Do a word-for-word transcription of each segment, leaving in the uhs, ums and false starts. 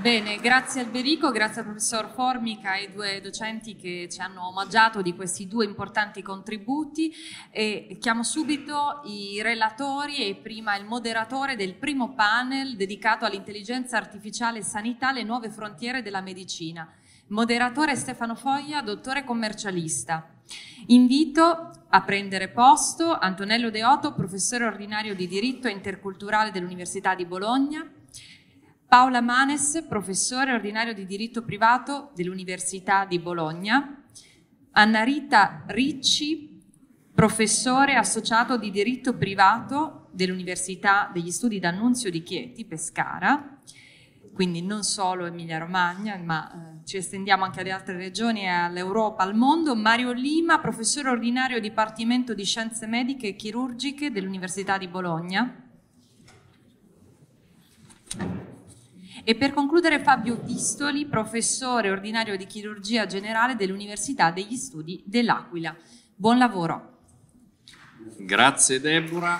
Bene, grazie Alberico, grazie al professor Formica e ai due docenti che ci hanno omaggiato di questi due importanti contributi, e chiamo subito i relatori e prima il moderatore del primo panel dedicato all'intelligenza artificiale e sanità, le nuove frontiere della medicina. Moderatore Stefano Foglia, dottore commercialista. Invito a prendere posto Antonello Deoto, professore ordinario di diritto interculturale dell'Università di Bologna, Paola Manes, professore ordinario di diritto privato dell'Università di Bologna, Anna Rita Ricci, professore associato di diritto privato dell'Università degli Studi d'Annunzio di Chieti, Pescara, quindi non solo Emilia Romagna, ma eh, ci estendiamo anche ad altre regioni, all'Europa, al mondo, Mario Lima, professore ordinario Dipartimento di Scienze Mediche e Chirurgiche dell'Università di Bologna. E per concludere Fabio Pistoli, professore ordinario di chirurgia generale dell'Università degli Studi dell'Aquila. Buon lavoro. Grazie Deborah.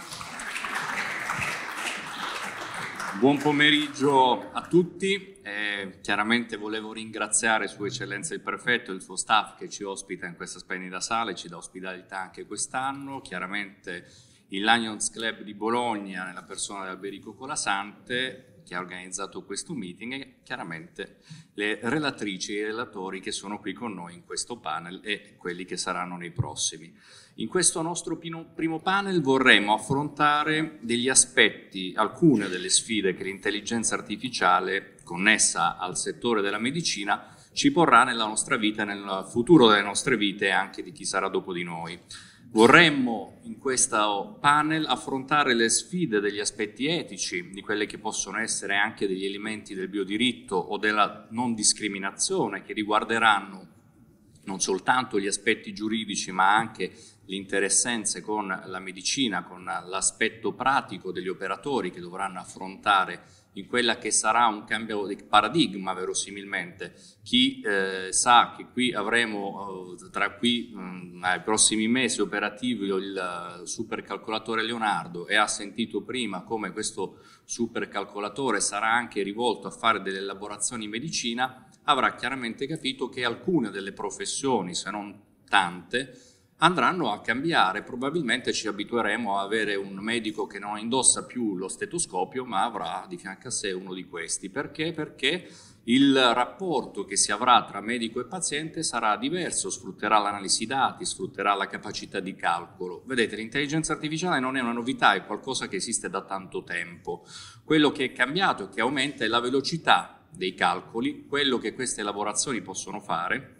Buon pomeriggio a tutti. Eh, chiaramente volevo ringraziare Sua Eccellenza il Prefetto e il suo staff che ci ospita in questa splendida sala e ci dà ospitalità anche quest'anno. Chiaramente il Lions Club di Bologna, nella persona di Alberico Colasante, che ha organizzato questo meeting, e chiaramente le relatrici e i relatori che sono qui con noi in questo panel e quelli che saranno nei prossimi. In questo nostro primo panel vorremmo affrontare degli aspetti, alcune delle sfide che l'intelligenza artificiale connessa al settore della medicina ci porrà nella nostra vita, nel futuro delle nostre vite e anche di chi sarà dopo di noi. Vorremmo in questo panel affrontare le sfide degli aspetti etici, di quelle che possono essere anche degli elementi del biodiritto o della non discriminazione, che riguarderanno non soltanto gli aspetti giuridici ma anche le interessenze con la medicina, con l'aspetto pratico degli operatori che dovranno affrontare in quella che sarà un cambio di paradigma verosimilmente. Chi eh, sa che qui avremo eh, tra qui mh, ai prossimi mesi operativi il uh, supercalcolatore Leonardo e ha sentito prima come questo supercalcolatore sarà anche rivolto a fare delle elaborazioni in medicina, avrà chiaramente capito che alcune delle professioni, se non tante, andranno a cambiare. Probabilmente ci abitueremo a avere un medico che non indossa più lo stetoscopio ma avrà di fianco a sé uno di questi. Perché? Perché il rapporto che si avrà tra medico e paziente sarà diverso, sfrutterà l'analisi dati, sfrutterà la capacità di calcolo. Vedete, l'intelligenza artificiale non è una novità, è qualcosa che esiste da tanto tempo. Quello che è cambiato e che aumenta è la velocità dei calcoli, quello che queste elaborazioni possono fare,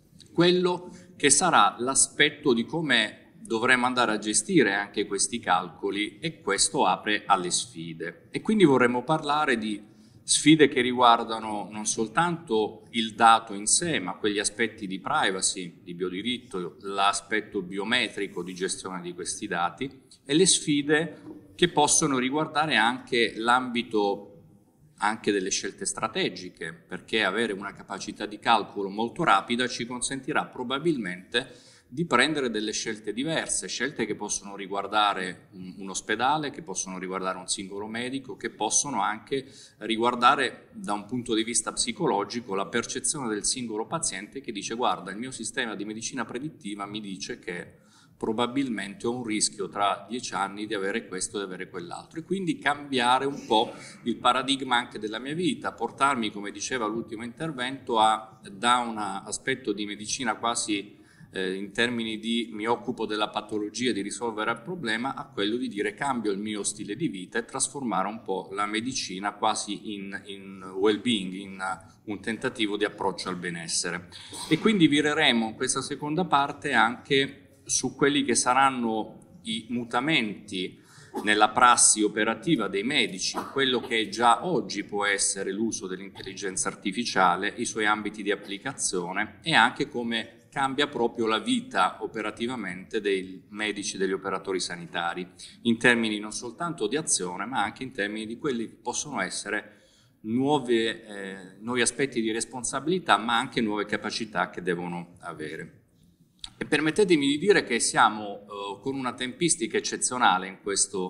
quello che sarà l'aspetto di come dovremo andare a gestire anche questi calcoli, e questo apre alle sfide. E quindi vorremmo parlare di sfide che riguardano non soltanto il dato in sé, ma quegli aspetti di privacy, di biodiritto, l'aspetto biometrico di gestione di questi dati, e le sfide che possono riguardare anche l'ambito anche delle scelte strategiche, perché avere una capacità di calcolo molto rapida ci consentirà probabilmente di prendere delle scelte diverse, scelte che possono riguardare un, un ospedale, che possono riguardare un singolo medico, che possono anche riguardare da un punto di vista psicologico la percezione del singolo paziente che dice: guarda, il mio sistema di medicina predittiva mi dice che probabilmente ho un rischio tra dieci anni di avere questo e di avere quell'altro, e quindi cambiare un po' il paradigma anche della mia vita, portarmi, come diceva l'ultimo intervento, a, da un aspetto di medicina quasi eh, in termini di mi occupo della patologia, di risolvere il problema, a quello di dire cambio il mio stile di vita e trasformare un po' la medicina quasi in, in well-being, in un tentativo di approccio al benessere. E quindi vireremo in questa seconda parte anche su quelli che saranno i mutamenti nella prassi operativa dei medici, quello che già oggi può essere l'uso dell'intelligenza artificiale, i suoi ambiti di applicazione e anche come cambia proprio la vita operativamente dei medici, degli operatori sanitari, in termini non soltanto di azione ma anche in termini di quelli che possono essere nuove, eh, nuovi aspetti di responsabilità ma anche nuove capacità che devono avere. E permettetemi di dire che siamo eh, con una tempistica eccezionale in questo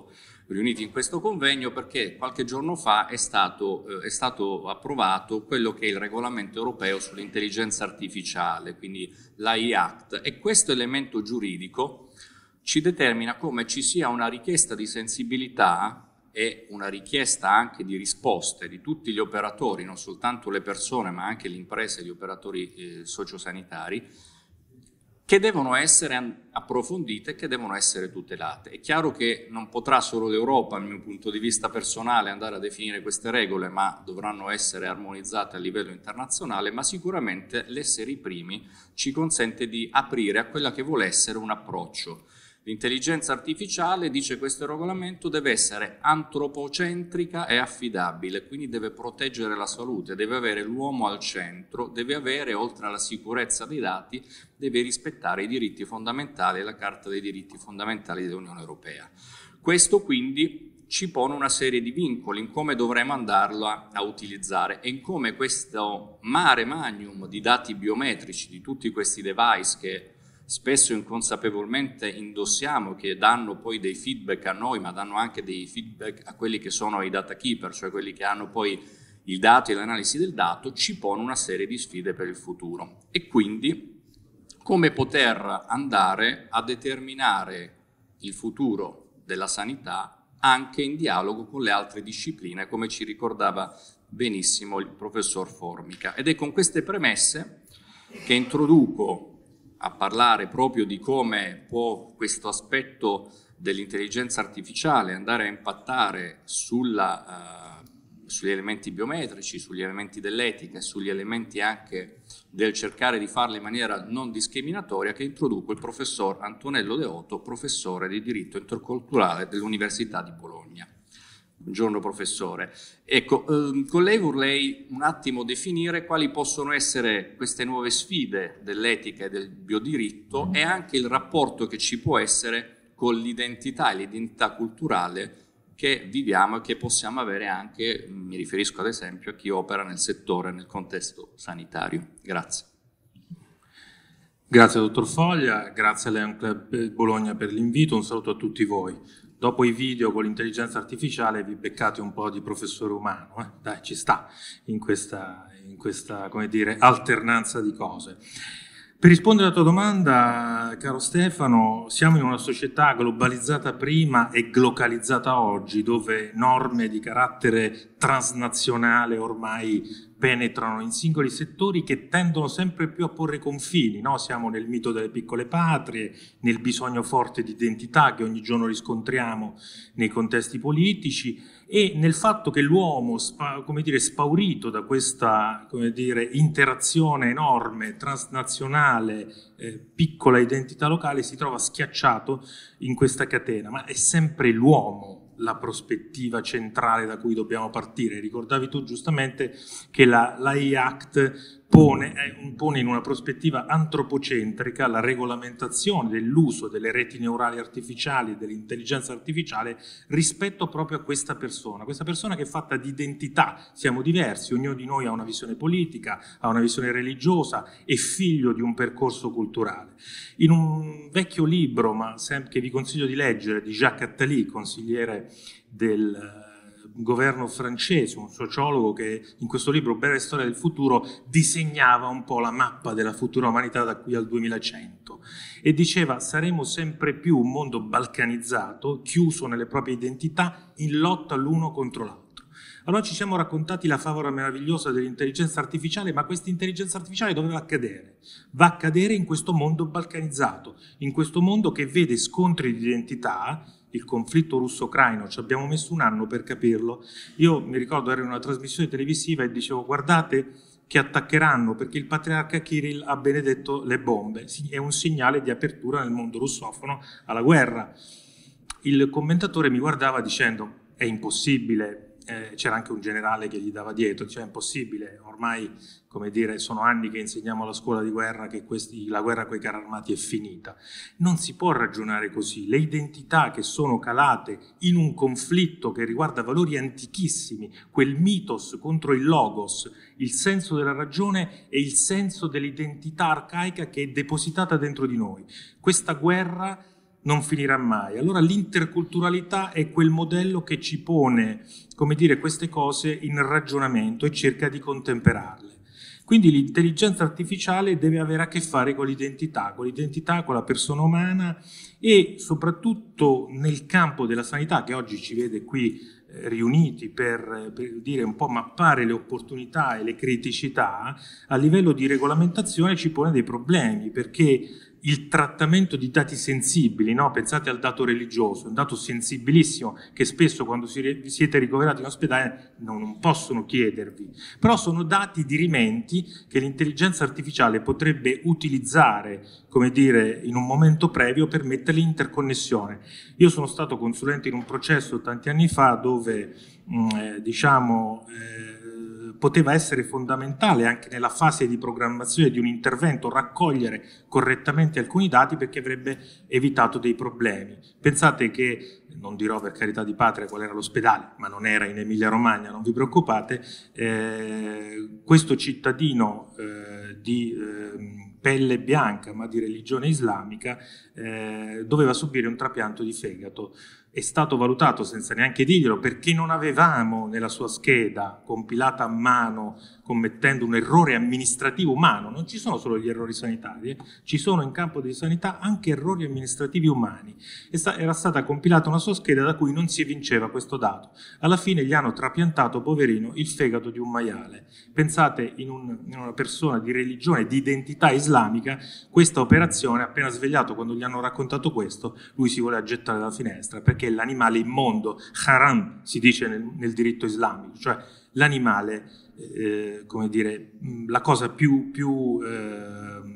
riuniti in questo convegno perché qualche giorno fa è stato, eh, è stato approvato quello che è il regolamento europeo sull'intelligenza artificiale, quindi l'A I Act, e questo elemento giuridico ci determina come ci sia una richiesta di sensibilità e una richiesta anche di risposte di tutti gli operatori, non soltanto le persone ma anche le imprese e gli operatori eh, sociosanitari, che devono essere approfondite, che devono essere tutelate. È chiaro che non potrà solo l'Europa, dal mio punto di vista personale, andare a definire queste regole, ma dovranno essere armonizzate a livello internazionale, ma sicuramente l'essere i primi ci consente di aprire a quella che vuole essere un approccio. L'intelligenza artificiale, dice questo regolamento, deve essere antropocentrica e affidabile, quindi deve proteggere la salute, deve avere l'uomo al centro, deve avere, oltre alla sicurezza dei dati, deve rispettare i diritti fondamentali e la Carta dei diritti fondamentali dell'Unione Europea. Questo quindi ci pone una serie di vincoli in come dovremo andarla a utilizzare e in come questo mare magnum di dati biometrici, di tutti questi device che spesso inconsapevolmente indossiamo, che danno poi dei feedback a noi, ma danno anche dei feedback a quelli che sono i data keeper, cioè quelli che hanno poi il dato e l'analisi del dato, ci pone una serie di sfide per il futuro. E quindi come poter andare a determinare il futuro della sanità anche in dialogo con le altre discipline, come ci ricordava benissimo il professor Formica. Ed è con queste premesse che introduco a parlare proprio di come può questo aspetto dell'intelligenza artificiale andare a impattare sulla, uh, sugli elementi biometrici, sugli elementi dell'etica e sugli elementi anche del cercare di farlo in maniera non discriminatoria, che introduco il professor Antonello Deoto, professore di diritto interculturale dell'Università di Bologna. Buongiorno professore. Ecco, ehm, con lei vorrei un attimo definire quali possono essere queste nuove sfide dell'etica e del biodiritto e anche il rapporto che ci può essere con l'identità e l'identità culturale che viviamo e che possiamo avere anche, mi riferisco ad esempio a chi opera nel settore, nel contesto sanitario. Grazie. Grazie dottor Foglia, grazie all'Eon Club Bologna per l'invito, un saluto a tutti voi. Dopo i video con l'intelligenza artificiale vi beccate un po' di professore umano, eh? Dai, ci sta in questa, in questa, come dire, alternanza di cose. Per rispondere alla tua domanda, caro Stefano, siamo in una società globalizzata prima e glocalizzata oggi, dove norme di carattere transnazionale ormai penetrano in singoli settori che tendono sempre più a porre confini, no? Siamo nel mito delle piccole patrie, nel bisogno forte di identità che ogni giorno riscontriamo nei contesti politici e nel fatto che l'uomo, come dire, spaurito da questa, come dire, interazione enorme, transnazionale, eh, piccola identità locale, si trova schiacciato in questa catena, ma è sempre l'uomo la prospettiva centrale da cui dobbiamo partire. Ricordavi tu giustamente che la, l'A I Act pone, eh, pone in una prospettiva antropocentrica la regolamentazione dell'uso delle reti neurali artificiali e dell'intelligenza artificiale rispetto proprio a questa persona, questa persona che è fatta di identità. Siamo diversi, ognuno di noi ha una visione politica, ha una visione religiosa, è figlio di un percorso culturale. In un vecchio libro, ma che vi consiglio di leggere, di Jacques Attali, consigliere del governo francese, un sociologo che in questo libro Breve storia del futuro disegnava un po' la mappa della futura umanità da qui al duemilacento e diceva: saremo sempre più un mondo balcanizzato, chiuso nelle proprie identità, in lotta l'uno contro l'altro. Allora ci siamo raccontati la favola meravigliosa dell'intelligenza artificiale, ma questa intelligenza artificiale dove va a cadere? Va a cadere in questo mondo balcanizzato, in questo mondo che vede scontri di identità. Il conflitto russo-ucraino, ci abbiamo messo un anno per capirlo. Io mi ricordo ero in una trasmissione televisiva e dicevo: guardate che attaccheranno perché il patriarca Kirill ha benedetto le bombe. È un segnale di apertura nel mondo russofono alla guerra. Il commentatore mi guardava dicendo: è impossibile. Eh, c'era anche un generale che gli dava dietro, cioè è impossibile, ormai, come dire, sono anni che insegniamo alla scuola di guerra che questi, la guerra con i carri armati è finita. Non si può ragionare così. Le identità che sono calate in un conflitto che riguarda valori antichissimi, quel mitos contro il logos, il senso della ragione e il senso dell'identità arcaica che è depositata dentro di noi. Questa guerra non finirà mai. Allora l'interculturalità è quel modello che ci pone, come dire, queste cose in ragionamento e cerca di contemperarle. Quindi l'intelligenza artificiale deve avere a che fare con l'identità, con l'identità, con la persona umana e soprattutto nel campo della sanità, che oggi ci vede qui eh, riuniti per, per dire un po' mappare le opportunità e le criticità, a livello di regolamentazione ci pone dei problemi, perché il trattamento di dati sensibili, no? Pensate al dato religioso, un dato sensibilissimo che spesso quando siete ricoverati in ospedale non, non possono chiedervi, però sono dati dirimenti che l'intelligenza artificiale potrebbe utilizzare, come dire, in un momento previo per metterli in interconnessione. Io sono stato consulente in un processo tanti anni fa dove, mh, eh, diciamo, eh, poteva essere fondamentale anche nella fase di programmazione di un intervento raccogliere correttamente alcuni dati perché avrebbe evitato dei problemi. Pensate che, non dirò per carità di patria qual era l'ospedale, ma non era in Emilia Romagna, non vi preoccupate, eh, questo cittadino eh, di eh, pelle bianca ma di religione islamica eh, doveva subire un trapianto di fegato. È stato valutato senza neanche dirglielo perché non avevamo nella sua scheda compilata a mano commettendo un errore amministrativo umano. Non ci sono solo gli errori sanitari, eh? Ci sono in campo di sanità anche errori amministrativi umani. E sta, era stata compilata una sua scheda da cui non si evinceva questo dato. Alla fine gli hanno trapiantato, poverino, il fegato di un maiale. Pensate, in, un, in una persona di religione, di identità islamica, questa operazione, appena svegliato quando gli hanno raccontato questo, lui si voleva gettare dalla finestra perché è l'animale immondo, haram si dice nel, nel diritto islamico, cioè l'animale, eh, come dire, la cosa più, più eh,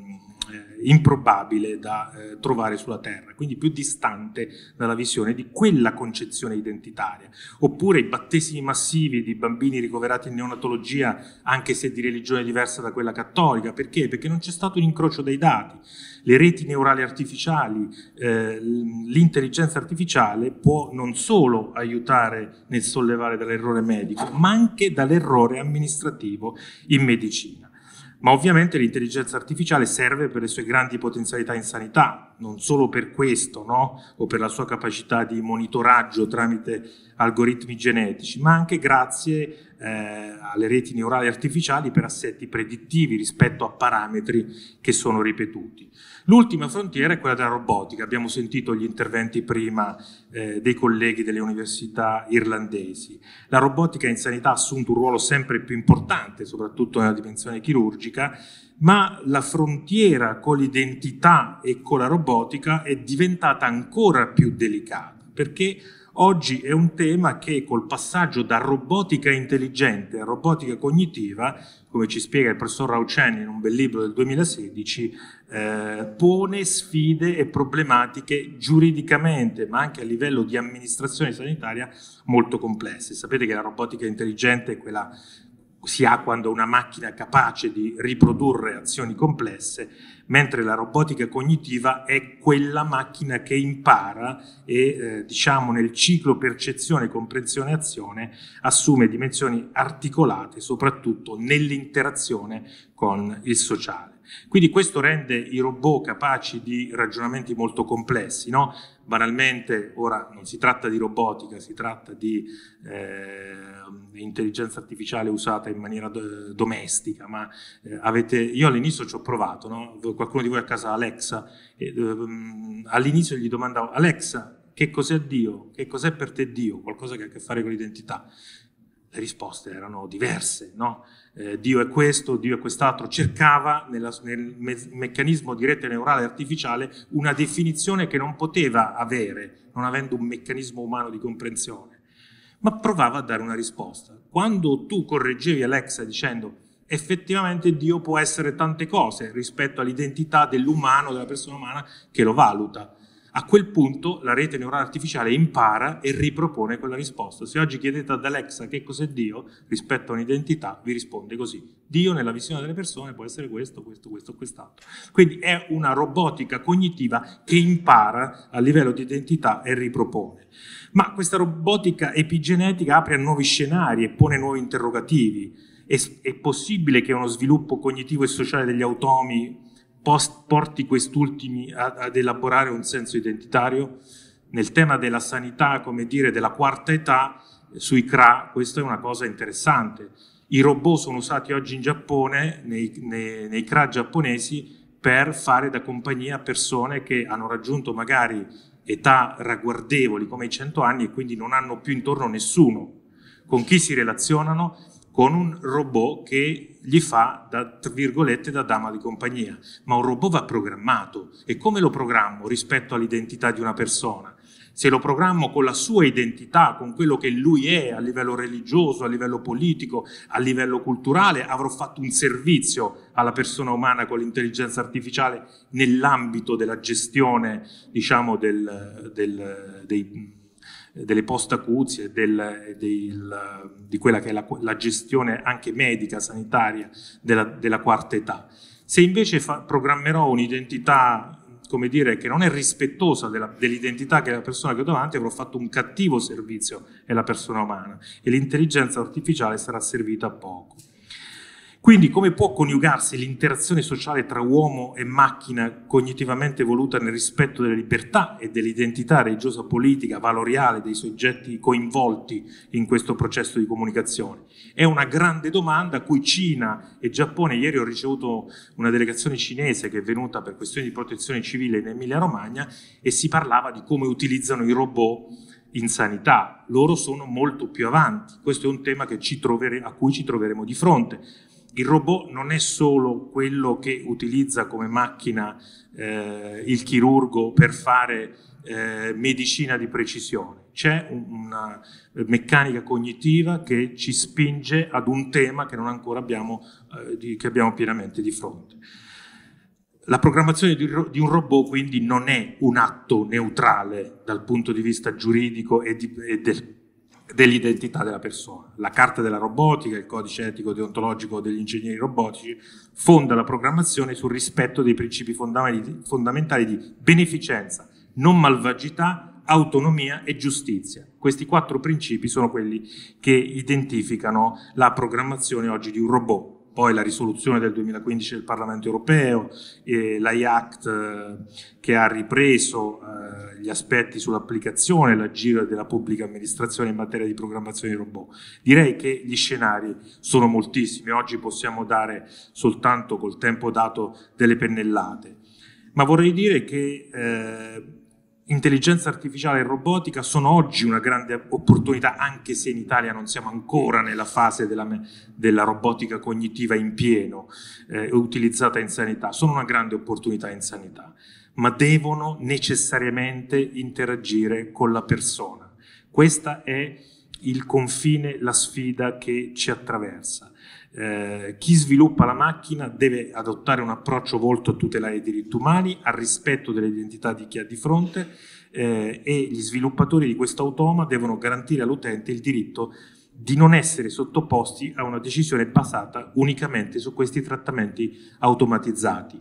improbabile da eh, trovare sulla terra, quindi più distante dalla visione di quella concezione identitaria. Oppure i battesimi massivi di bambini ricoverati in neonatologia, anche se di religione diversa da quella cattolica. Perché? Perché non c'è stato un incrocio dei dati. Le reti neurali artificiali, eh, l'intelligenza artificiale può non solo aiutare nel sollevare dall'errore medico, ma anche dall'errore amministrativo in medicina. Ma ovviamente l'intelligenza artificiale serve per le sue grandi potenzialità in sanità, non solo per questo, no? O per la sua capacità di monitoraggio tramite algoritmi genetici, ma anche grazie eh, alle reti neurali artificiali per assetti predittivi rispetto a parametri che sono ripetuti. L'ultima frontiera è quella della robotica. Abbiamo sentito gli interventi prima eh, dei colleghi delle università irlandesi. La robotica in sanità ha assunto un ruolo sempre più importante, soprattutto nella dimensione chirurgica, ma la frontiera con l'identità e con la robotica è diventata ancora più delicata, perché oggi è un tema che col passaggio da robotica intelligente a robotica cognitiva, come ci spiega il professor Rauceni in un bel libro del duemilasedici, eh, pone sfide e problematiche giuridicamente, ma anche a livello di amministrazione sanitaria molto complesse. Sapete che la robotica intelligente è quella si ha quando una macchina è capace di riprodurre azioni complesse, mentre la robotica cognitiva è quella macchina che impara e, eh, diciamo, nel ciclo percezione, comprensione e azione assume dimensioni articolate, soprattutto nell'interazione con il sociale. Quindi questo rende i robot capaci di ragionamenti molto complessi, no? Banalmente, ora non si tratta di robotica, si tratta di eh, intelligenza artificiale usata in maniera do domestica, ma eh, avete, io all'inizio ci ho provato, no? Qualcuno di voi a casa ha Alexa, eh, um, all'inizio gli domandavo: Alexa, che cos'è Dio? Che cos'è per te Dio? Qualcosa che ha a che fare con l'identità. Le risposte erano diverse, no? Eh, Dio è questo, Dio è quest'altro. Cercava nella, nel me meccanismo di rete neurale artificiale una definizione che non poteva avere, non avendo un meccanismo umano di comprensione, ma provava a dare una risposta. Quando tu correggevi Alexa dicendo effettivamente Dio può essere tante cose rispetto all'identità dell'umano, della persona umana che lo valuta, a quel punto la rete neurale artificiale impara e ripropone quella risposta. Se oggi chiedete ad Alexa che cos'è Dio rispetto a un'identità, vi risponde così: Dio nella visione delle persone può essere questo, questo, questo, quest'altro. Quindi è una robotica cognitiva che impara a livello di identità e ripropone. Ma questa robotica epigenetica apre a nuovi scenari e pone nuovi interrogativi. È, è possibile che uno sviluppo cognitivo e sociale degli automi post, porti quest'ultimi a, ad elaborare un senso identitario. Nel tema della sanità, come dire, della quarta età, sui C R A, questa è una cosa interessante. I robot sono usati oggi in Giappone, nei, nei, nei C R A giapponesi, per fare da compagnia a persone che hanno raggiunto magari età ragguardevoli come i cento anni e quindi non hanno più intorno nessuno. Con chi si relazionano? Con un robot che gli fa, da, tra virgolette, da dama di compagnia. Ma un robot va programmato. E come lo programmo rispetto all'identità di una persona? Se lo programmo con la sua identità, con quello che lui è a livello religioso, a livello politico, a livello culturale, avrò fatto un servizio alla persona umana con l'intelligenza artificiale nell'ambito della gestione, diciamo, del, del, dei, delle post-acuzie, del, del, di quella che è la, la gestione anche medica, sanitaria della, della quarta età. Se invece fa, programmerò un'identità, come dire, che non è rispettosa dell'identità che è la persona che ho davanti, avrò fatto un cattivo servizio alla persona umana e l'intelligenza artificiale sarà servita a poco. Quindi come può coniugarsi l'interazione sociale tra uomo e macchina cognitivamente evoluta nel rispetto delle libertà e dell'identità religiosa, politica, valoriale dei soggetti coinvolti in questo processo di comunicazione? È una grande domanda a cui Cina e Giappone, ieri ho ricevuto una delegazione cinese che è venuta per questioni di protezione civile in Emilia Romagna e si parlava di come utilizzano i robot in sanità. Loro sono molto più avanti, questo è un tema che ci trovere, a cui ci troveremo di fronte. Il robot non è solo quello che utilizza come macchina eh, il chirurgo per fare eh, medicina di precisione. C'è una meccanica cognitiva che ci spinge ad un tema che non ancora abbiamo, eh, di, che abbiamo pienamente di fronte. La programmazione di, di un robot quindi non è un atto neutrale dal punto di vista giuridico e, di, e del dell'identità della persona. La Carta della Robotica, il codice etico deontologico degli ingegneri robotici, fonda la programmazione sul rispetto dei principi fondamentali di beneficenza, non malvagità, autonomia e giustizia. Questi quattro principi sono quelli che identificano la programmazione oggi di un robot. Poi la risoluzione del duemilaquindici del Parlamento europeo, eh, l'A I Act eh, che ha ripreso eh, gli aspetti sull'applicazione e l'agire della pubblica amministrazione in materia di programmazione di robot. Direi che gli scenari sono moltissimi, oggi possiamo dare soltanto col tempo dato delle pennellate, ma vorrei dire che eh, intelligenza artificiale e robotica sono oggi una grande opportunità, anche se in Italia non siamo ancora nella fase della, della robotica cognitiva in pieno, eh, utilizzata in sanità. Sono una grande opportunità in sanità, ma devono necessariamente interagire con la persona. Questa è il confine, la sfida che ci attraversa. Eh, chi sviluppa la macchina deve adottare un approccio volto a tutelare i diritti umani, al rispetto dell'identità di chi ha di fronte eh, e gli sviluppatori di questo automa devono garantire all'utente il diritto di non essere sottoposti a una decisione basata unicamente su questi trattamenti automatizzati.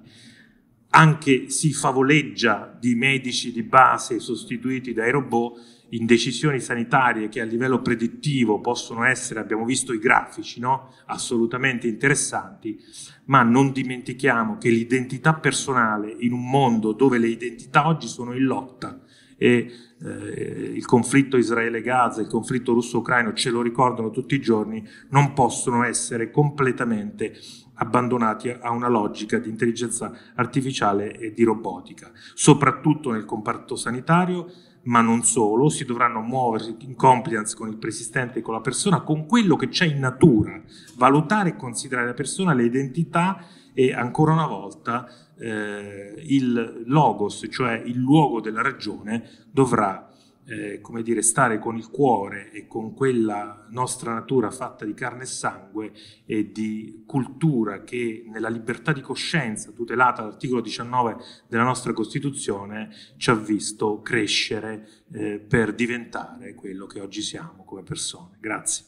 Anche si favoleggia di medici di base sostituiti dai robot in decisioni sanitarie che a livello predittivo possono essere, abbiamo visto i grafici, no? Assolutamente interessanti, ma non dimentichiamo che l'identità personale in un mondo dove le identità oggi sono in lotta e eh, il conflitto Israele-Gaza, il conflitto russo-ucraino ce lo ricordano tutti i giorni, non possono essere completamente abbandonati a una logica di intelligenza artificiale e di robotica, soprattutto nel comparto sanitario, ma non solo. Si dovranno muoversi in compliance con il preesistente e con la persona, con quello che c'è in natura, valutare e considerare la persona, le identità e ancora una volta eh, il logos, cioè il luogo della ragione, dovrà eh, come dire, stare con il cuore e con quella nostra natura fatta di carne e sangue e di cultura che nella libertà di coscienza tutelata dall'articolo diciannove della nostra Costituzione ci ha visto crescere eh, per diventare quello che oggi siamo come persone. Grazie.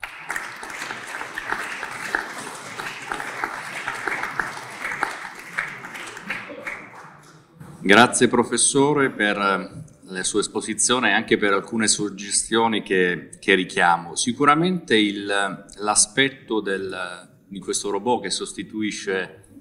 Grazie professore per la sua esposizione e anche per alcune suggestioni che, che richiamo. Sicuramente l'aspetto di questo robot che sostituisce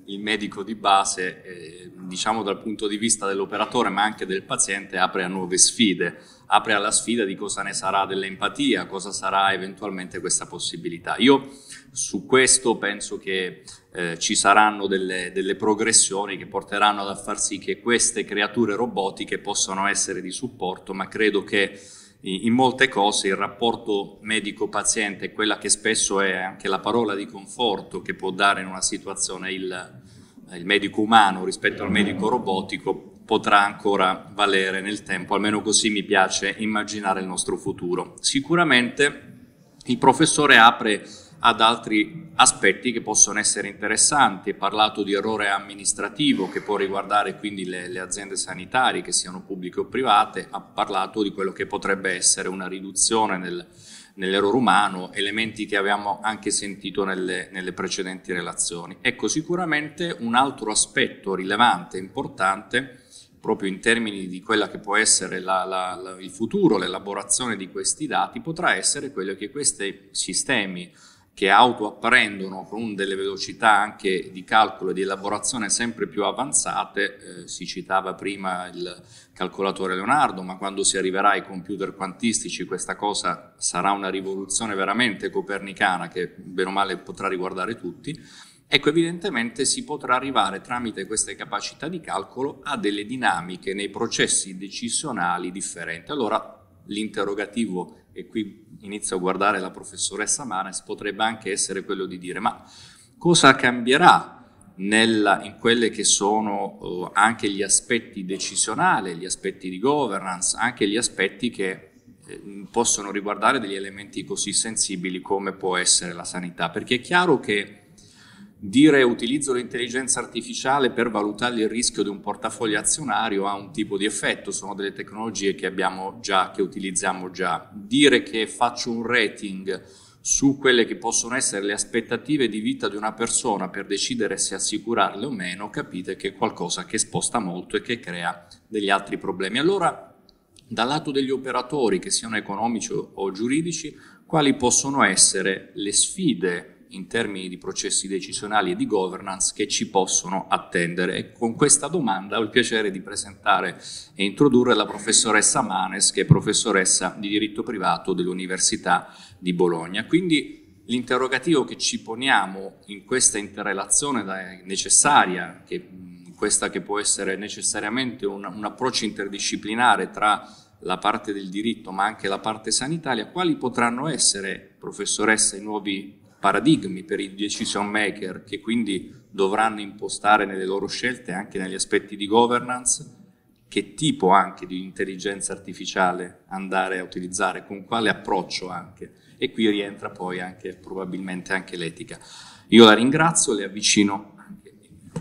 il medico di base, eh, diciamo dal punto di vista dell'operatore ma anche del paziente, apre a nuove sfide, apre alla sfida di cosa ne sarà dell'empatia, cosa sarà eventualmente questa possibilità. Io su questo penso che eh, ci saranno delle, delle progressioni che porteranno a far sì che queste creature robotiche possano essere di supporto, ma credo che in molte cose il rapporto medico-paziente è quella che spesso è anche la parola di conforto che può dare in una situazione il, il medico umano rispetto al medico robotico, potrà ancora valere nel tempo, almeno così mi piace immaginare il nostro futuro. Sicuramente il professore apre ad altri aspetti che possono essere interessanti. Ha parlato di errore amministrativo che può riguardare quindi le, le aziende sanitarie, che siano pubbliche o private, ha parlato di quello che potrebbe essere una riduzione nel, nell'errore umano, elementi che abbiamo anche sentito nelle, nelle precedenti relazioni. Ecco, sicuramente un altro aspetto rilevante e importante, proprio in termini di quella che può essere la, la, la, il futuro, l'elaborazione di questi dati, potrà essere quello che questi sistemi che autoapprendono con delle velocità anche di calcolo e di elaborazione sempre più avanzate, eh, si citava prima il calcolatore Leonardo, ma quando si arriverà ai computer quantistici questa cosa sarà una rivoluzione veramente copernicana che bene o male potrà riguardare tutti. Ecco, evidentemente si potrà arrivare tramite queste capacità di calcolo a delle dinamiche nei processi decisionali differenti. Allora l'interrogativo, e qui inizio a guardare la professoressa Manes, potrebbe anche essere quello di dire: ma cosa cambierà nella, in quelle che sono uh, anche gli aspetti decisionali, gli aspetti di governance, anche gli aspetti che eh, possono riguardare degli elementi così sensibili come può essere la sanità? Perché è chiaro che dire utilizzo l'intelligenza artificiale per valutare il rischio di un portafoglio azionario ha un tipo di effetto, sono delle tecnologie che abbiamo già, che utilizziamo già. Dire che faccio un rating su quelle che possono essere le aspettative di vita di una persona per decidere se assicurarle o meno, capite che è qualcosa che sposta molto e che crea degli altri problemi. Allora, dal lato degli operatori, che siano economici o giuridici, quali possono essere le sfide in termini di processi decisionali e di governance che ci possono attendere? E con questa domanda ho il piacere di presentare e introdurre la professoressa Manes, che è professoressa di diritto privato dell'Università di Bologna. Quindi l'interrogativo che ci poniamo in questa interrelazione necessaria, che, questa che può essere necessariamente un, un approccio interdisciplinare tra la parte del diritto ma anche la parte sanitaria, quali potranno essere, professoressa, i nuovi paradigmi per i decision maker che quindi dovranno impostare nelle loro scelte anche negli aspetti di governance, che tipo anche di intelligenza artificiale andare a utilizzare, con quale approccio anche, e qui rientra poi anche probabilmente anche l'etica. Io la ringrazio, le avvicino anche.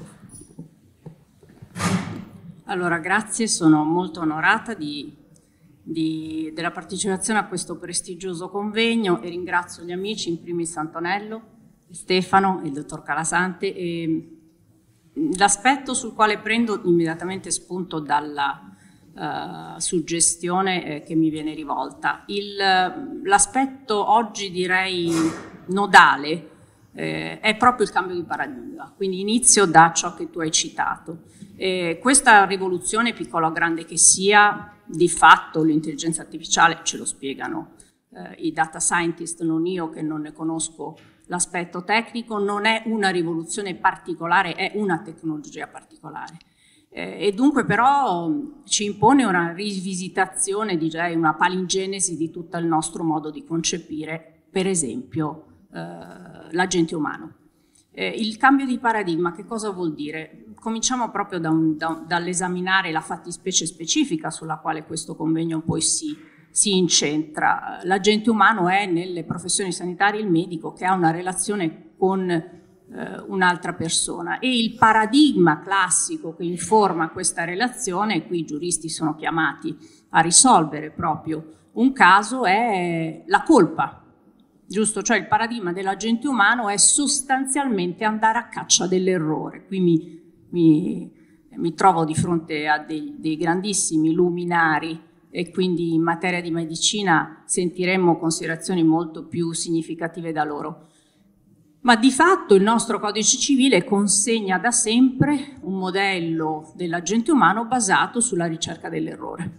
Allora, grazie, sono molto onorata di Di, della partecipazione a questo prestigioso convegno e ringrazio gli amici, in primis Antonello, Stefano e il dottor Calasante. L'aspetto sul quale prendo immediatamente spunto dalla uh, suggestione eh, che mi viene rivolta, l'aspetto oggi direi nodale eh, è proprio il cambio di paradigma, quindi inizio da ciò che tu hai citato. Eh, questa rivoluzione, piccola o grande che sia, di fatto l'intelligenza artificiale, ce lo spiegano eh, i data scientist, non io che non ne conosco l'aspetto tecnico, non è una rivoluzione particolare, è una tecnologia particolare. Eh, e dunque però ci impone una rivisitazione, direi una palingenesi di tutto il nostro modo di concepire, per esempio, eh, l'agente umano. Eh, il cambio di paradigma che cosa vuol dire? Cominciamo proprio da un, da, dall'esaminare la fattispecie specifica sulla quale questo convegno poi si, si incentra. L'agente umano è nelle professioni sanitarie il medico che ha una relazione con eh, un'altra persona, e il paradigma classico che informa questa relazione, e qui i giuristi sono chiamati a risolvere proprio un caso, è la colpa. Giusto? Cioè il paradigma dell'agente umano è sostanzialmente andare a caccia dell'errore. Qui mi, mi, mi trovo di fronte a dei, dei grandissimi luminari, e quindi in materia di medicina sentiremmo considerazioni molto più significative da loro. Ma di fatto il nostro codice civile consegna da sempre un modello dell'agente umano basato sulla ricerca dell'errore.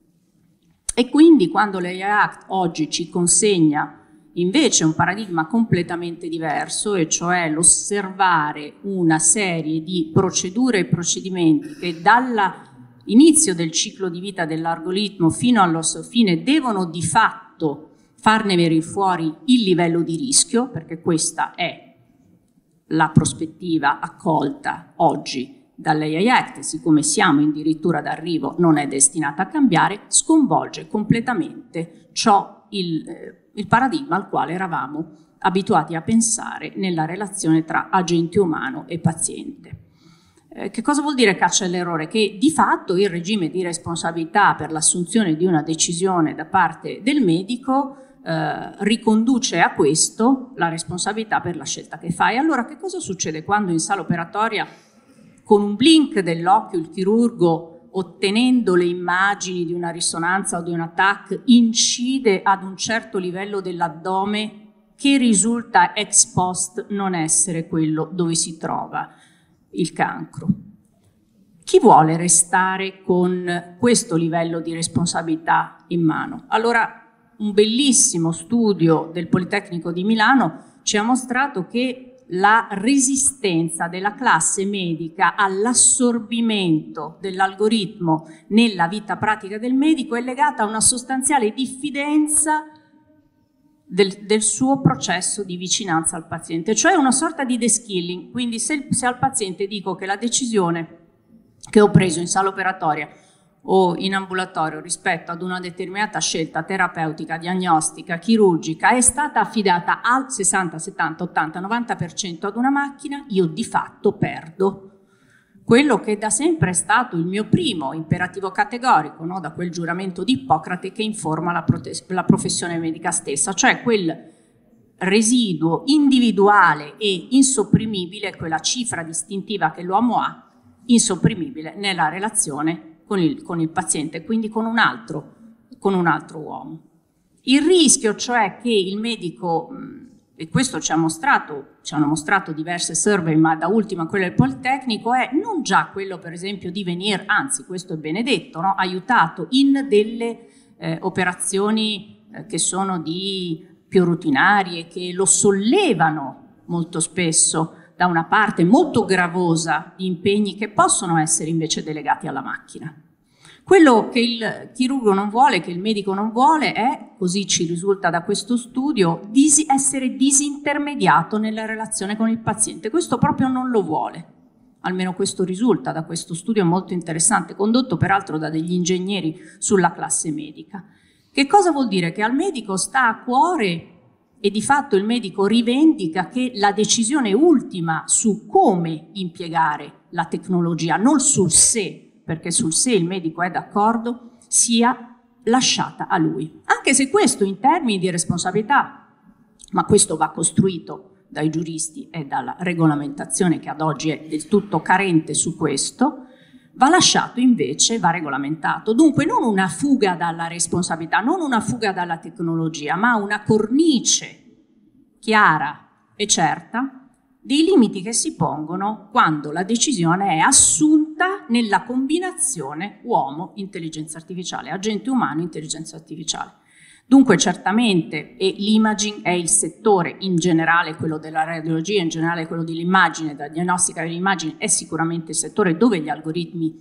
E quindi quando l'A I Act oggi ci consegna invece un paradigma completamente diverso, e cioè l'osservare una serie di procedure e procedimenti che dall'inizio del ciclo di vita dell'algoritmo fino alla sua fine devono di fatto farne venire fuori il livello di rischio, perché questa è la prospettiva accolta oggi dall'A I Act, siccome siamo addirittura d'arrivo, non è destinata a cambiare, sconvolge completamente ciò il, eh, il paradigma al quale eravamo abituati a pensare nella relazione tra agente umano e paziente. Eh, che cosa vuol dire caccia all'errore? Che di fatto il regime di responsabilità per l'assunzione di una decisione da parte del medico Eh, riconduce a questo la responsabilità per la scelta che fa. E allora che cosa succede quando in sala operatoria con un blink dell'occhio il chirurgo, ottenendo le immagini di una risonanza o di un A T A C, incide ad un certo livello dell'addome che risulta ex post non essere quello dove si trova il cancro? Chi vuole restare con questo livello di responsabilità in mano? Allora, un bellissimo studio del Politecnico di Milano ci ha mostrato che la resistenza della classe medica all'assorbimento dell'algoritmo nella vita pratica del medico è legata a una sostanziale diffidenza del, del suo processo di vicinanza al paziente, cioè una sorta di deskilling. Quindi se, se al paziente dico che la decisione che ho preso in sala operatoria o in ambulatorio rispetto ad una determinata scelta terapeutica, diagnostica, chirurgica è stata affidata al sessanta, settanta, ottanta, novanta per cento ad una macchina, io di fatto perdo quello che da sempre è stato il mio primo imperativo categorico, no? Da quel giuramento di Ippocrate che informa la, la professione medica stessa, cioè quel residuo individuale e insopprimibile, quella cifra distintiva che l'uomo ha, insopprimibile nella relazione Con il, con il paziente, quindi con un, altro, con un altro uomo. Il rischio, cioè che il medico, e questo ci, ha mostrato, ci hanno mostrato diverse survey, ma da ultima quello del Politecnico, è non già quello per esempio di venire, anzi questo è benedetto, no? Aiutato in delle eh, operazioni eh, che sono di più rutinarie, che lo sollevano molto spesso da una parte molto gravosa di impegni che possono essere invece delegati alla macchina. Quello che il chirurgo non vuole, che il medico non vuole, è, così ci risulta da questo studio, dis- essere disintermediato nella relazione con il paziente. Questo proprio non lo vuole, almeno questo risulta da questo studio molto interessante, condotto peraltro da degli ingegneri sulla classe medica. Che cosa vuol dire? Che al medico sta a cuore, e di fatto il medico rivendica che la decisione ultima su come impiegare la tecnologia, non sul se, perché sul se il medico è d'accordo, sia lasciata a lui. Anche se questo in termini di responsabilità, ma questo va costruito dai giuristi e dalla regolamentazione che ad oggi è del tutto carente su questo, va lasciato invece, va regolamentato. Dunque non una fuga dalla responsabilità, non una fuga dalla tecnologia, ma una cornice chiara e certa dei limiti che si pongono quando la decisione è assunta nella combinazione uomo-intelligenza artificiale, agente umano-intelligenza artificiale. Dunque certamente, e l'imaging è il settore in generale, quello della radiologia, in generale quello dell'immagine, della diagnostica dell'immagine, è sicuramente il settore dove gli algoritmi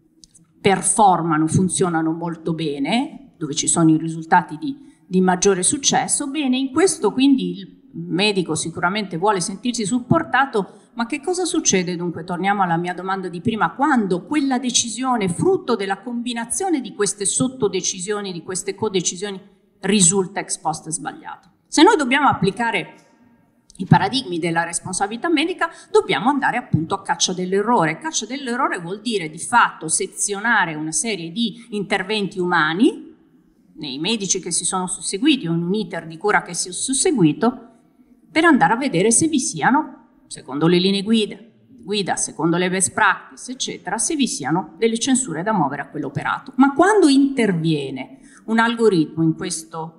performano, funzionano molto bene, dove ci sono i risultati di, di maggiore successo. Bene, in questo quindi il medico sicuramente vuole sentirsi supportato, ma che cosa succede dunque? Torniamo alla mia domanda di prima, quando quella decisione, frutto della combinazione di queste sottodecisioni, di queste codecisioni, risulta ex post sbagliato. Se noi dobbiamo applicare i paradigmi della responsabilità medica, dobbiamo andare appunto a caccia dell'errore. Caccia dell'errore vuol dire di fatto sezionare una serie di interventi umani nei medici che si sono susseguiti o in un iter di cura che si è susseguito, per andare a vedere se vi siano, secondo le linee guida, guida, secondo le best practice, eccetera, se vi siano delle censure da muovere a quell'operato. Ma quando interviene un algoritmo, in questo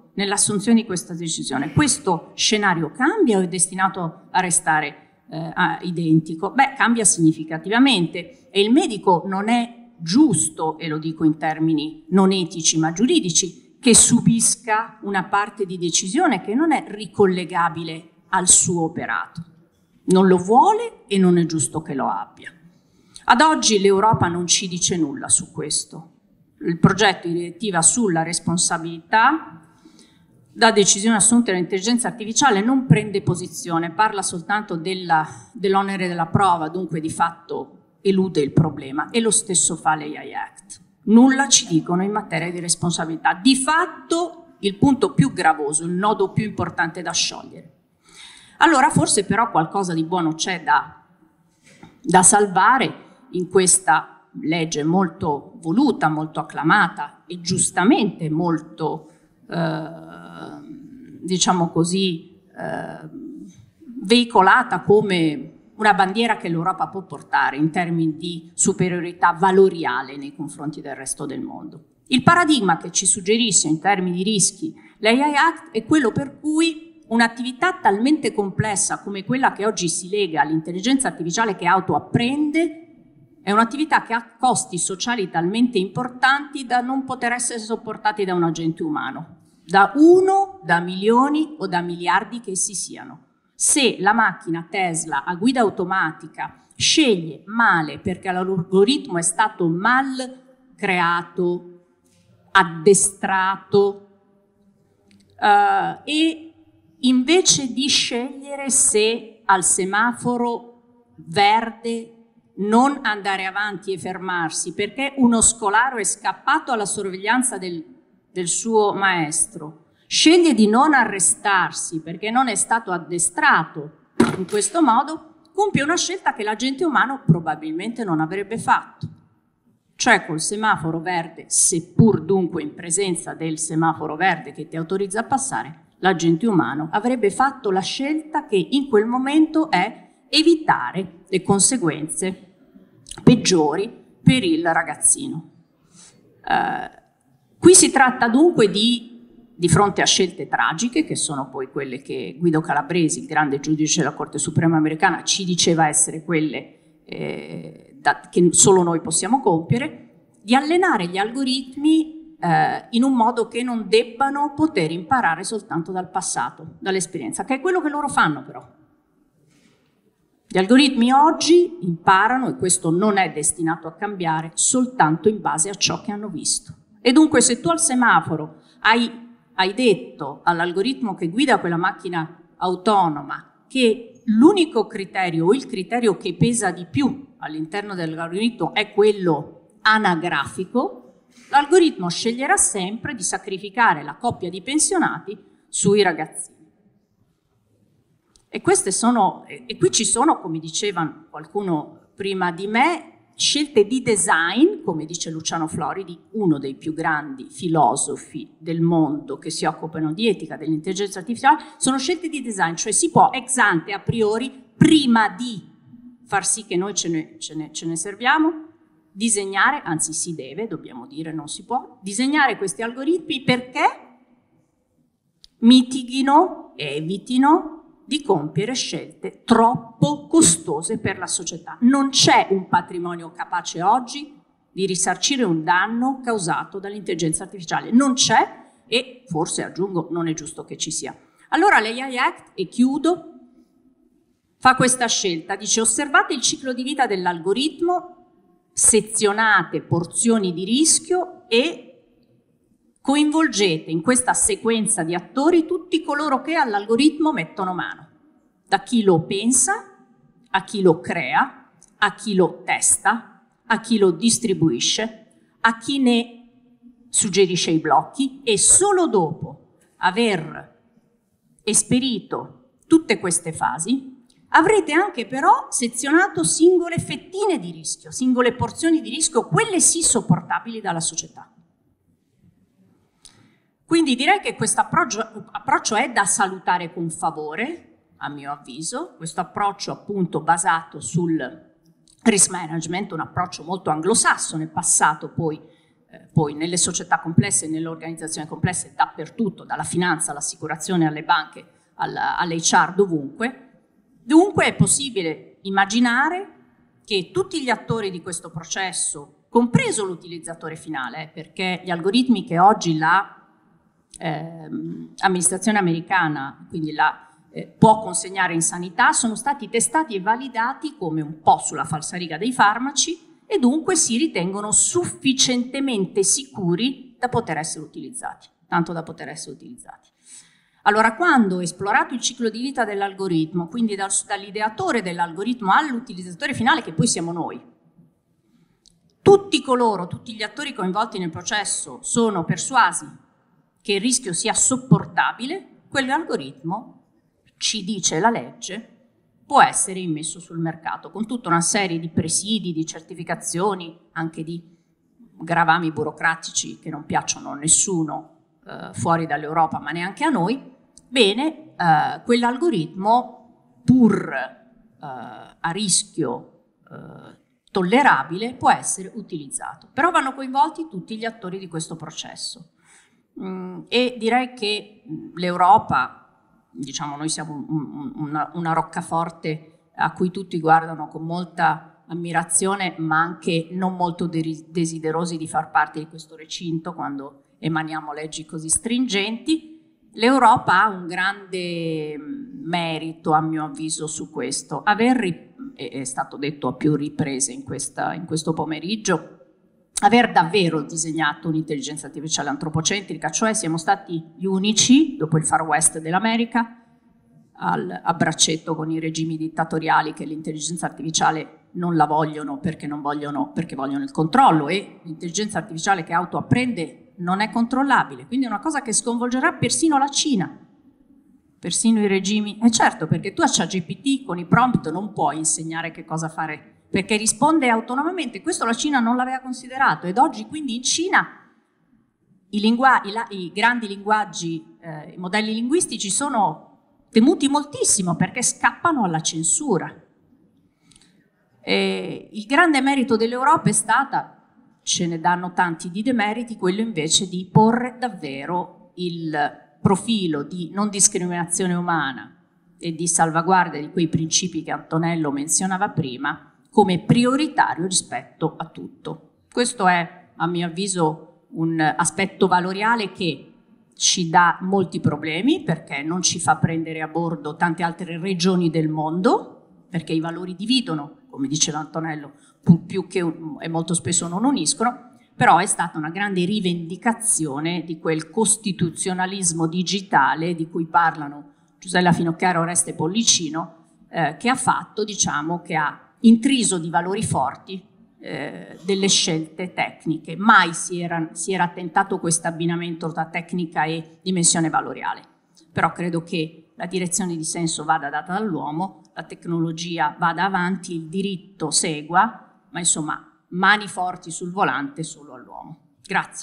nell'assunzione di questa decisione. Questo scenario cambia o è destinato a restare eh, a, identico? Beh, cambia significativamente e il medico non è giusto, e lo dico in termini non etici ma giuridici, che subisca una parte di decisione che non è ricollegabile al suo operato. Non lo vuole e non è giusto che lo abbia. Ad oggi l'Europa non ci dice nulla su questo. Il progetto di direttiva sulla responsabilità da decisione assunta dall'intelligenza artificiale non prende posizione, parla soltanto dell'onere della prova, dunque di fatto elude il problema, e lo stesso fa l'A I Act. Nulla ci dicono in materia di responsabilità. Di fatto il punto più gravoso, il nodo più importante da sciogliere. Allora forse però qualcosa di buono c'è da, da salvare in questa legge molto voluta, molto acclamata e giustamente molto, eh, diciamo così, eh, veicolata come una bandiera che l'Europa può portare in termini di superiorità valoriale nei confronti del resto del mondo. Il paradigma che ci suggerisce in termini di rischi l'A I Act è quello per cui un'attività talmente complessa come quella che oggi si lega all'intelligenza artificiale che autoapprende è un'attività che ha costi sociali talmente importanti da non poter essere sopportati da un agente umano, da uno, da milioni o da miliardi che essi siano. Se la macchina Tesla a guida automatica sceglie male perché l'algoritmo è stato mal creato, addestrato, uh, e invece di scegliere se al semaforo verde non andare avanti e fermarsi perché uno scolaro è scappato alla sorveglianza del, del suo maestro, sceglie di non arrestarsi perché non è stato addestrato in questo modo, compie una scelta che l'agente umano probabilmente non avrebbe fatto. Cioè col semaforo verde, seppur dunque in presenza del semaforo verde che ti autorizza a passare, l'agente umano avrebbe fatto la scelta che in quel momento è evitare le conseguenze peggiori per il ragazzino. Eh, qui si tratta dunque di, di fronte a scelte tragiche, che sono poi quelle che Guido Calabresi, il grande giudice della Corte Suprema americana, ci diceva essere quelle eh, da, che solo noi possiamo compiere, di allenare gli algoritmi eh, in un modo che non debbano poter imparare soltanto dal passato, dall'esperienza, che è quello che loro fanno però. Gli algoritmi oggi imparano, e questo non è destinato a cambiare, soltanto in base a ciò che hanno visto. E dunque se tu al semaforo hai, hai detto all'algoritmo che guida quella macchina autonoma che l'unico criterio o il criterio che pesa di più all'interno dell'algoritmo è quello anagrafico, l'algoritmo sceglierà sempre di sacrificare la coppia di pensionati sui ragazzini. E queste sono, e qui ci sono, come diceva qualcuno prima di me, scelte di design, come dice Luciano Floridi, uno dei più grandi filosofi del mondo che si occupano di etica dell'intelligenza artificiale, sono scelte di design, cioè si può ex ante, a priori, prima di far sì che noi ce ne, ce ne, ce ne serviamo, disegnare, anzi si deve, dobbiamo dire, non si può, disegnare questi algoritmi perché mitighino, evitino di compiere scelte troppo costose per la società. Non c'è un patrimonio capace oggi di risarcire un danno causato dall'intelligenza artificiale. Non c'è e forse, aggiungo, non è giusto che ci sia. Allora l'A I Act, e chiudo, fa questa scelta, dice osservate il ciclo di vita dell'algoritmo, sezionate porzioni di rischio e coinvolgete in questa sequenza di attori tutti coloro che all'algoritmo mettono mano, da chi lo pensa, a chi lo crea, a chi lo testa, a chi lo distribuisce, a chi ne suggerisce i blocchi e solo dopo aver esperito tutte queste fasi avrete anche però sezionato singole fettine di rischio, singole porzioni di rischio, quelle sì sopportabili dalla società. Quindi direi che questo approccio, approccio è da salutare con favore, a mio avviso, questo approccio appunto basato sul risk management, un approccio molto anglosassone, passato poi eh, poi nelle società complesse, nelle organizzazioni complesse, dappertutto, dalla finanza all'assicurazione, alle banche, all'H R, dovunque. Dunque è possibile immaginare che tutti gli attori di questo processo, compreso l'utilizzatore finale, perché gli algoritmi che oggi l'amministrazione eh, americana, quindi la eh, può consegnare in sanità, sono stati testati e validati come un po' sulla falsariga dei farmaci e dunque si ritengono sufficientemente sicuri da poter essere utilizzati, tanto da poter essere utilizzati. Allora, quando ho esplorato il ciclo di vita dell'algoritmo, quindi dal, dall'ideatore dell'algoritmo all'utilizzatore finale, che poi siamo noi, tutti coloro, tutti gli attori coinvolti nel processo sono persuasi che il rischio sia sopportabile, quell'algoritmo, ci dice la legge, può essere immesso sul mercato con tutta una serie di presidi, di certificazioni, anche di gravami burocratici che non piacciono a nessuno eh, fuori dall'Europa, ma neanche a noi. Bene, eh, quell'algoritmo, pur eh, a rischio eh, tollerabile, può essere utilizzato. Però vanno coinvolti tutti gli attori di questo processo. Mm, e direi che l'Europa, diciamo, noi siamo un, una, una roccaforte a cui tutti guardano con molta ammirazione, ma anche non molto de- desiderosi di far parte di questo recinto quando emaniamo leggi così stringenti. L'Europa ha un grande merito, a mio avviso, su questo. Aver, è stato detto a più riprese in, questa, in questo pomeriggio, aver davvero disegnato un'intelligenza artificiale antropocentrica, cioè siamo stati gli unici, dopo il Far West dell'America, al, a braccetto con i regimi dittatoriali che l'intelligenza artificiale non la vogliono perché, non vogliono, perché vogliono il controllo, e l'intelligenza artificiale che autoapprende non è controllabile, quindi è una cosa che sconvolgerà persino la Cina, persino i regimi. E certo, perché tu a ChatGPT con i prompt non puoi insegnare che cosa fare, perché risponde autonomamente. Questo la Cina non l'aveva considerato, ed oggi quindi in Cina i, lingua- i, la- i grandi linguaggi, eh, i modelli linguistici sono temuti moltissimo perché scappano alla censura. E il grande merito dell'Europa è stata, ce ne danno tanti di demeriti, quello invece di porre davvero il profilo di non discriminazione umana e di salvaguardia di quei principi che Antonello menzionava prima come prioritario rispetto a tutto. Questo è, a mio avviso, un aspetto valoriale che ci dà molti problemi, perché non ci fa prendere a bordo tante altre regioni del mondo, perché i valori dividono, come diceva Antonello, più che e molto spesso non uniscono, però è stata una grande rivendicazione di quel costituzionalismo digitale di cui parlano Giusella Finocchiaro, Oreste Pollicino, eh, che ha fatto, diciamo, che ha intriso di valori forti eh, delle scelte tecniche. Mai si era, si era tentato questo abbinamento tra tecnica e dimensione valoriale. Però credo che la direzione di senso vada data dall'uomo, la tecnologia vada avanti, il diritto segua, ma insomma mani forti sul volante solo all'uomo. Grazie.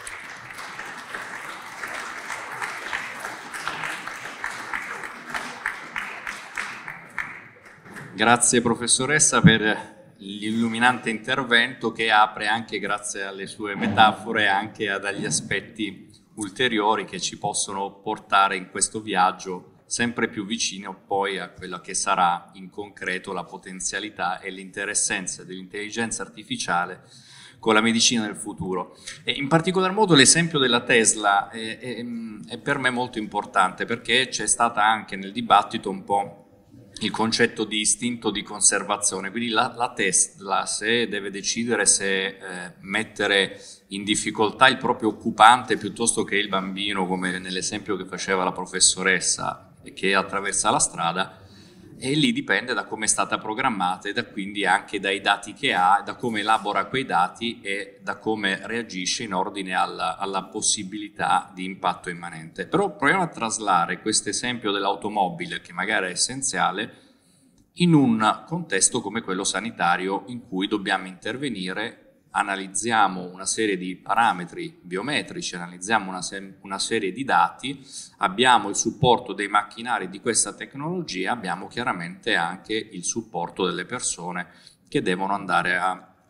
Grazie professoressa per l'illuminante intervento che apre anche, grazie alle sue metafore, anche ad agli aspetti ulteriori che ci possono portare in questo viaggio sempre più vicino poi a quella che sarà in concreto la potenzialità e l'interessenza dell'intelligenza artificiale con la medicina del futuro. E in particolar modo l'esempio della Tesla è, è, è per me molto importante, perché c'è stata anche nel dibattito un po' il concetto di istinto di conservazione, quindi la, la Tesla, se deve decidere se eh, mettere in difficoltà il proprio occupante piuttosto che il bambino, come nell'esempio che faceva la professoressa, che attraversa la strada, e lì dipende da come è stata programmata e da quindi anche dai dati che ha, da come elabora quei dati e da come reagisce in ordine alla, alla possibilità di impatto immanente. Però proviamo a traslare questo esempio dell'automobile, che magari è essenziale, in un contesto come quello sanitario, in cui dobbiamo intervenire, analizziamo una serie di parametri biometrici, analizziamo una, se- una serie di dati, abbiamo il supporto dei macchinari di questa tecnologia, abbiamo chiaramente anche il supporto delle persone che devono andare a,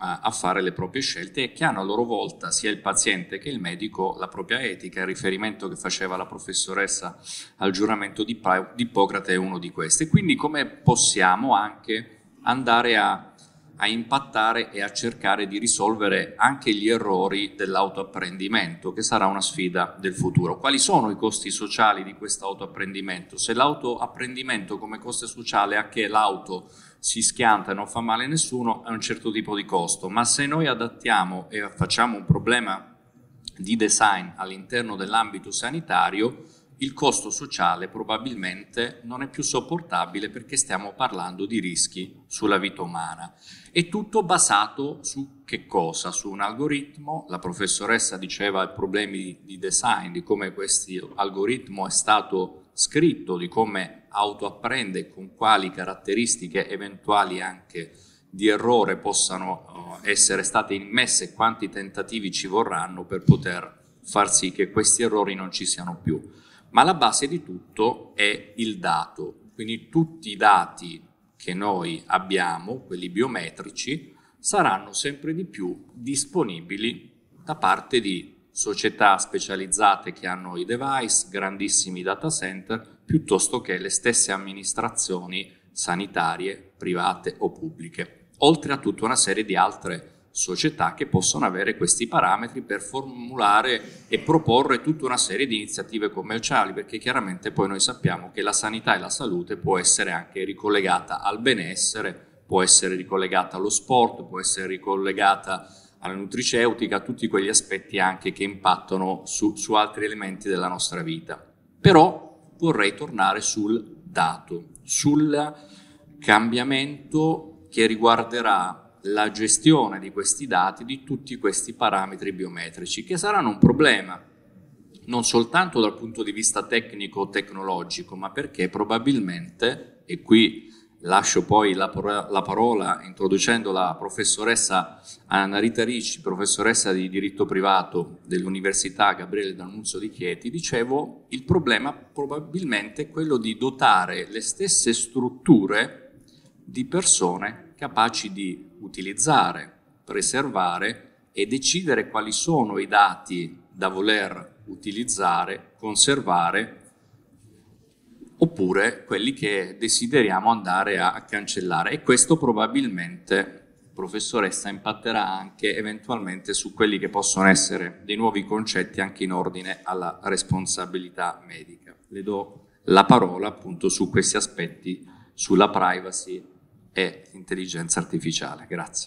a, a fare le proprie scelte e che hanno a loro volta, sia il paziente che il medico, la propria etica. Il riferimento che faceva la professoressa al giuramento di Ippocrate è uno di questi. Quindi come possiamo anche andare a a impattare e a cercare di risolvere anche gli errori dell'autoapprendimento, che sarà una sfida del futuro. Quali sono i costi sociali di questo autoapprendimento? Se l'autoapprendimento come costo sociale ha che l'auto si schianta e non fa male a nessuno, è un certo tipo di costo, ma se noi adattiamo e facciamo un problema di design all'interno dell'ambito sanitario, il costo sociale probabilmente non è più sopportabile, perché stiamo parlando di rischi sulla vita umana. È tutto basato su che cosa? Su un algoritmo. La professoressa diceva i problemi di design, di come questo algoritmo è stato scritto, di come autoapprende, con quali caratteristiche eventuali anche di errore possano essere state immesse, quanti tentativi ci vorranno per poter far sì che questi errori non ci siano più. Ma la base di tutto è il dato, quindi tutti i dati che noi abbiamo, quelli biometrici, saranno sempre di più disponibili da parte di società specializzate che hanno i device, grandissimi data center, piuttosto che le stesse amministrazioni sanitarie, private o pubbliche, oltre a tutta una serie di altre società che possono avere questi parametri per formulare e proporre tutta una serie di iniziative commerciali, perché chiaramente poi noi sappiamo che la sanità e la salute può essere anche ricollegata al benessere, può essere ricollegata allo sport, può essere ricollegata alla nutriceutica, tutti quegli aspetti anche che impattano su, su altri elementi della nostra vita. Però vorrei tornare sul dato, sul cambiamento che riguarderà la gestione di questi dati, di tutti questi parametri biometrici, che saranno un problema non soltanto dal punto di vista tecnico-tecnologico, ma perché probabilmente, e qui lascio poi la, la parola introducendo la professoressa Anna Rita Ricci, professoressa di diritto privato dell'Università Gabriele D'Annunzio di Chieti, dicevo, il problema probabilmente è quello di dotare le stesse strutture di persone capaci di utilizzare, preservare e decidere quali sono i dati da voler utilizzare, conservare, oppure quelli che desideriamo andare a, a cancellare. E questo probabilmente, professoressa, impatterà anche eventualmente su quelli che possono essere dei nuovi concetti anche in ordine alla responsabilità medica. Le do la parola appunto su questi aspetti, sulla privacy e intelligenza artificiale. Grazie.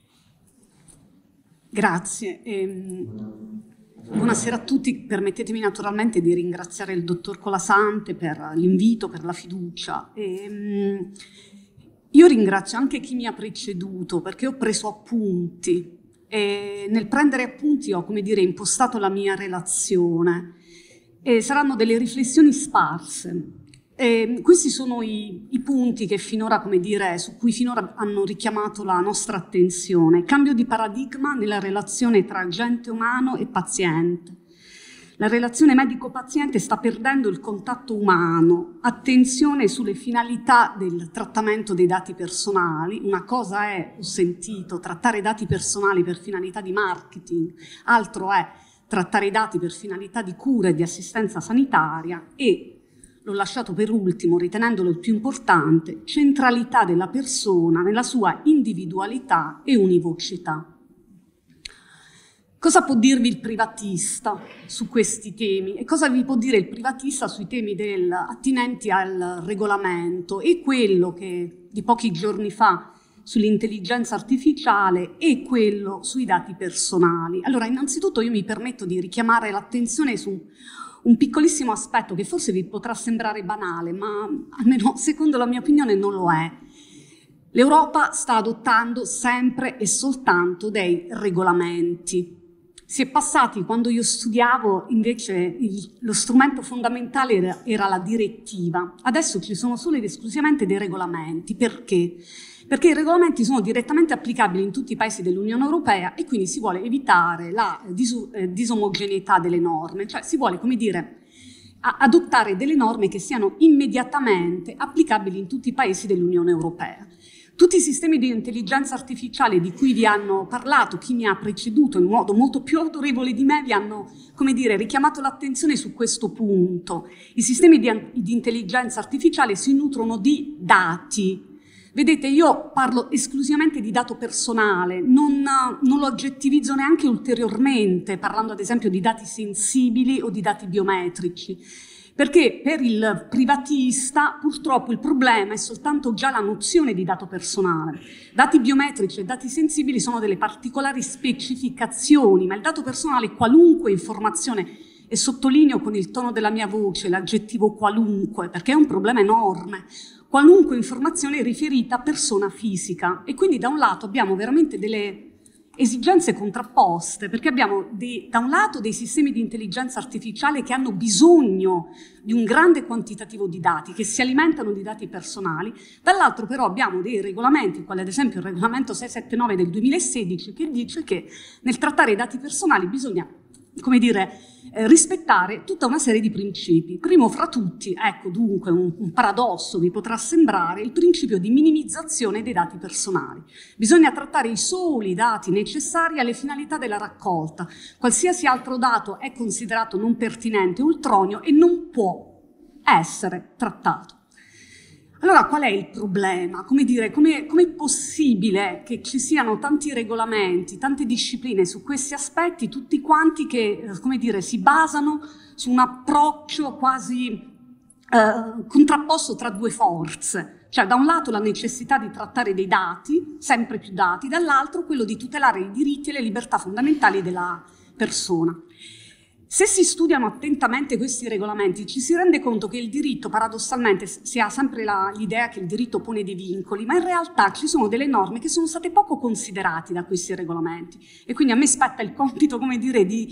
Grazie. Ehm, buonasera a tutti. Permettetemi naturalmente di ringraziare il dottor Colasante per l'invito, per la fiducia. Ehm, io ringrazio anche chi mi ha preceduto, perché ho preso appunti e nel prendere appunti ho, come dire, impostato la mia relazione. E saranno delle riflessioni sparse. Eh, questi sono i, i punti che finora, come dire, su cui finora hanno richiamato la nostra attenzione. Cambio di paradigma nella relazione tra agente umano e paziente. La relazione medico-paziente sta perdendo il contatto umano. Attenzione sulle finalità del trattamento dei dati personali. Una cosa è, ho sentito, trattare i dati personali per finalità di marketing, altro è trattare i dati per finalità di cura e di assistenza sanitaria e, l'ho lasciato per ultimo, ritenendolo il più importante, centralità della persona nella sua individualità e univocità. Cosa può dirvi il privatista su questi temi? E cosa vi può dire il privatista sui temi del, attinenti al regolamento e quello che di pochi giorni fa sull'intelligenza artificiale e quello sui dati personali? Allora, innanzitutto io mi permetto di richiamare l'attenzione su un piccolissimo aspetto che forse vi potrà sembrare banale, ma almeno secondo la mia opinione non lo è. L'Europa sta adottando sempre e soltanto dei regolamenti. Si è passati, quando io studiavo, invece il, lo strumento fondamentale era, era la direttiva. Adesso ci sono solo ed esclusivamente dei regolamenti. Perché? Perché i regolamenti sono direttamente applicabili in tutti i paesi dell'Unione Europea e quindi si vuole evitare la dis- eh, disomogeneità delle norme, cioè si vuole, come dire, adottare delle norme che siano immediatamente applicabili in tutti i paesi dell'Unione Europea. Tutti i sistemi di intelligenza artificiale di cui vi hanno parlato, chi mi ha preceduto in modo molto più autorevole di me, vi hanno, come dire, richiamato l'attenzione su questo punto. I sistemi di, di intelligenza artificiale si nutrono di dati. Vedete, io parlo esclusivamente di dato personale, non, non lo aggettivizzo neanche ulteriormente, parlando ad esempio di dati sensibili o di dati biometrici, perché per il privatista purtroppo il problema è soltanto già la nozione di dato personale. Dati biometrici e dati sensibili sono delle particolari specificazioni, ma il dato personale è qualunque informazione, e sottolineo con il tono della mia voce l'aggettivo qualunque, perché è un problema enorme. Qualunque informazione riferita a persona fisica, e quindi da un lato abbiamo veramente delle esigenze contrapposte, perché abbiamo dei, da un lato dei sistemi di intelligenza artificiale che hanno bisogno di un grande quantitativo di dati, che si alimentano di dati personali, dall'altro però abbiamo dei regolamenti, quali ad esempio il regolamento seicentosettantanove del duemilasedici, che dice che nel trattare i dati personali bisogna, come dire, eh, rispettare tutta una serie di principi. Primo fra tutti, ecco dunque un, un paradosso vi potrà sembrare, il principio di minimizzazione dei dati personali. Bisogna trattare i soli dati necessari alle finalità della raccolta. Qualsiasi altro dato è considerato non pertinente o ultroneo e non può essere trattato. Allora qual è il problema? Come dire, come è possibile che ci siano tanti regolamenti, tante discipline su questi aspetti, tutti quanti che, come dire, si basano su un approccio quasi eh, contrapposto tra due forze? Cioè da un lato la necessità di trattare dei dati, sempre più dati, dall'altro quello di tutelare i diritti e le libertà fondamentali della persona. Se si studiano attentamente questi regolamenti ci si rende conto che il diritto, paradossalmente, si ha sempre l'idea che il diritto pone dei vincoli, ma in realtà ci sono delle norme che sono state poco considerate da questi regolamenti, e quindi a me spetta il compito, come dire, di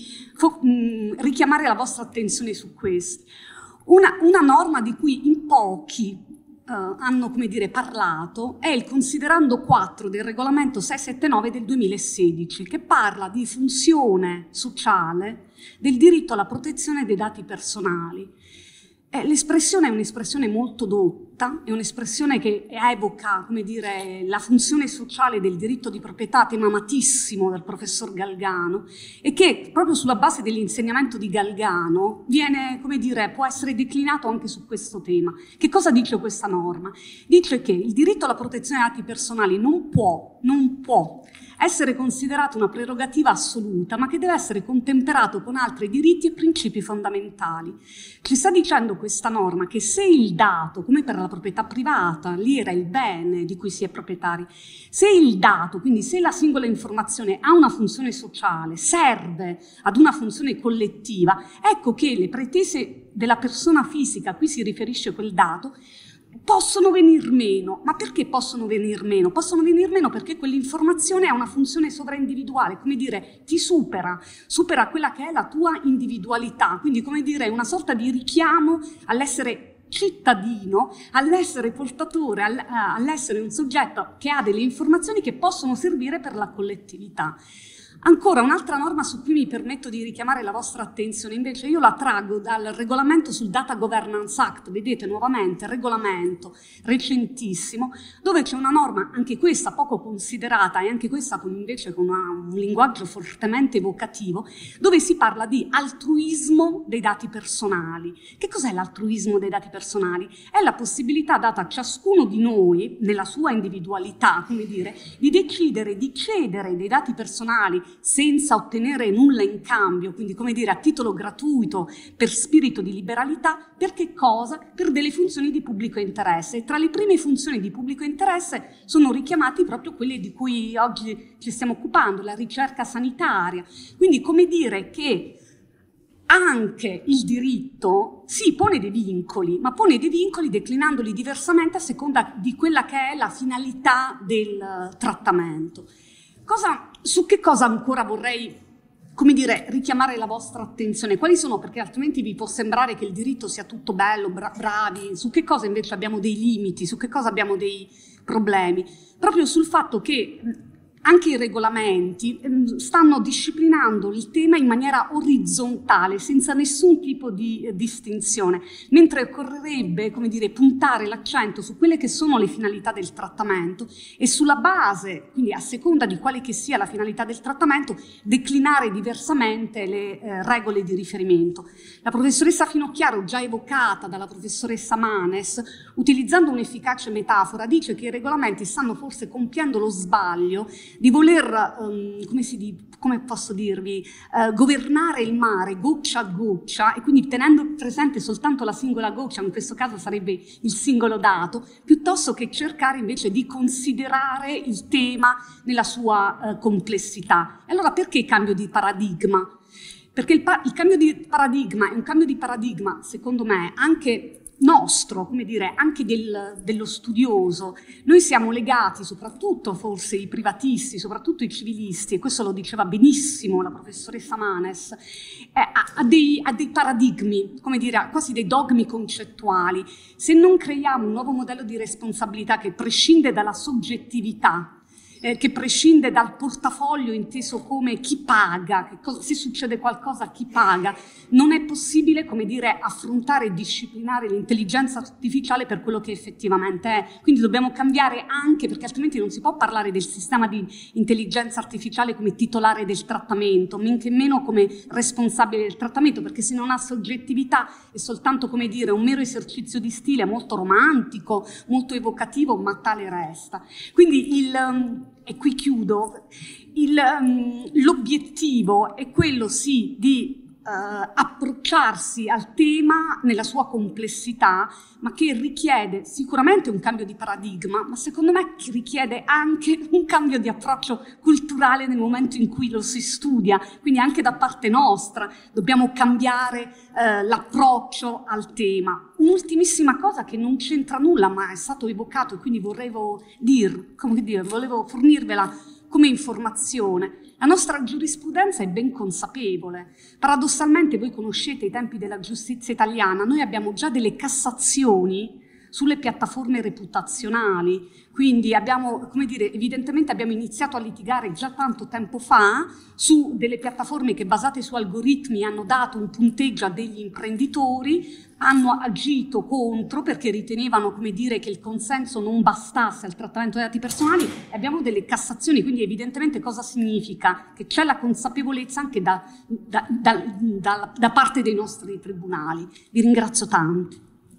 mh, richiamare la vostra attenzione su questi. Una, una norma di cui in pochi Uh, hanno, come dire, parlato è il considerando quattro del regolamento seicentosettantanove del duemilasedici, che parla di funzione sociale del diritto alla protezione dei dati personali. Eh, l'espressione è un'espressione molto dotta, è un'espressione che evoca, come dire, la funzione sociale del diritto di proprietà, tema amatissimo dal professor Galgano, e che proprio sulla base dell'insegnamento di Galgano viene, come dire, può essere declinato anche su questo tema. Che cosa dice questa norma? Dice che il diritto alla protezione dei dati personali non può, non può essere considerato una prerogativa assoluta, ma che deve essere contemperato con altri diritti e principi fondamentali. Ci sta dicendo questa norma che se il dato, come per la proprietà privata, lì era il bene di cui si è proprietari, se il dato, quindi se la singola informazione ha una funzione sociale, serve ad una funzione collettiva, ecco che le pretese della persona fisica a cui si riferisce quel dato possono venir meno. Ma perché possono venir meno? Possono venir meno perché quell'informazione ha una funzione sovraindividuale, come dire, ti supera, supera quella che è la tua individualità, quindi come dire una sorta di richiamo all'essere cittadino, all'essere portatore, all'essere un soggetto che ha delle informazioni che possono servire per la collettività. Ancora un'altra norma su cui mi permetto di richiamare la vostra attenzione, invece io la traggo dal regolamento sul Data Governance Act, vedete nuovamente regolamento recentissimo, dove c'è una norma, anche questa poco considerata e anche questa con, invece con una, un linguaggio fortemente evocativo, dove si parla di altruismo dei dati personali. Che cos'è l'altruismo dei dati personali? È la possibilità data a ciascuno di noi, nella sua individualità, come dire, di decidere di cedere dei dati personali senza ottenere nulla in cambio, quindi come dire a titolo gratuito, per spirito di liberalità, per che cosa? Per delle funzioni di pubblico interesse. E tra le prime funzioni di pubblico interesse sono richiamati proprio quelle di cui oggi ci stiamo occupando, la ricerca sanitaria. Quindi come dire che anche il diritto sì, pone dei vincoli, ma pone dei vincoli declinandoli diversamente a seconda di quella che è la finalità del trattamento. Cosa, su che cosa ancora vorrei, come dire, richiamare la vostra attenzione? Quali sono? Perché altrimenti vi può sembrare che il diritto sia tutto bello, bra bravi. Su che cosa invece abbiamo dei limiti? Su che cosa abbiamo dei problemi? Proprio sul fatto che anche i regolamenti stanno disciplinando il tema in maniera orizzontale, senza nessun tipo di eh, distinzione, mentre occorrerebbe, come dire, puntare l'accento su quelle che sono le finalità del trattamento e sulla base, quindi a seconda di quale che sia la finalità del trattamento, declinare diversamente le eh, regole di riferimento. La professoressa Finocchiaro, già evocata dalla professoressa Manes, utilizzando un'efficace metafora, dice che i regolamenti stanno forse compiendo lo sbaglio di voler, um, come, si di, come posso dirvi, uh, governare il mare goccia a goccia, e quindi tenendo presente soltanto la singola goccia, in questo caso sarebbe il singolo dato, piuttosto che cercare invece di considerare il tema nella sua uh, complessità. E allora perché cambio di paradigma? Perché il, pa- il cambio di paradigma è un cambio di paradigma, secondo me, anche nostro, come dire, anche del, dello studioso. Noi siamo legati, soprattutto forse i privatisti, soprattutto i civilisti, e questo lo diceva benissimo la professoressa Manes, eh, a, a, dei, a dei paradigmi, come dire, quasi dei dogmi concettuali. Se non creiamo un nuovo modello di responsabilità che prescinde dalla soggettività, Eh, che prescinde dal portafoglio inteso come chi paga, che cosa, se succede qualcosa chi paga, non è possibile, come dire, affrontare e disciplinare l'intelligenza artificiale per quello che effettivamente è. Quindi dobbiamo cambiare anche, perché altrimenti non si può parlare del sistema di intelligenza artificiale come titolare del trattamento, men che meno come responsabile del trattamento, perché se non ha soggettività è soltanto, come dire, un mero esercizio di stile molto romantico, molto evocativo, ma tale resta. Quindi il E qui chiudo, il, um, l'obiettivo è quello sì di uh, approcciarsi al tema nella sua complessità, ma che richiede sicuramente un cambio di paradigma, ma secondo me che richiede anche un cambio di approccio culturale nel momento in cui lo si studia, quindi anche da parte nostra dobbiamo cambiare uh, l'approccio al tema. Un'ultimissima cosa che non c'entra nulla, ma è stato evocato e quindi vorrevo dir, come dire, volevo fornirvela come informazione. La nostra giurisprudenza è ben consapevole. Paradossalmente, voi conoscete i tempi della giustizia italiana, noi abbiamo già delle cassazioni sulle piattaforme reputazionali, quindi abbiamo, come dire, evidentemente abbiamo iniziato a litigare già tanto tempo fa su delle piattaforme che basate su algoritmi hanno dato un punteggio a degli imprenditori, hanno agito contro perché ritenevano, come dire, che il consenso non bastasse al trattamento dei dati personali, e abbiamo delle cassazioni, quindi evidentemente cosa significa? Che c'è la consapevolezza anche da, da, da, da, da parte dei nostri tribunali. Vi ringrazio tanto.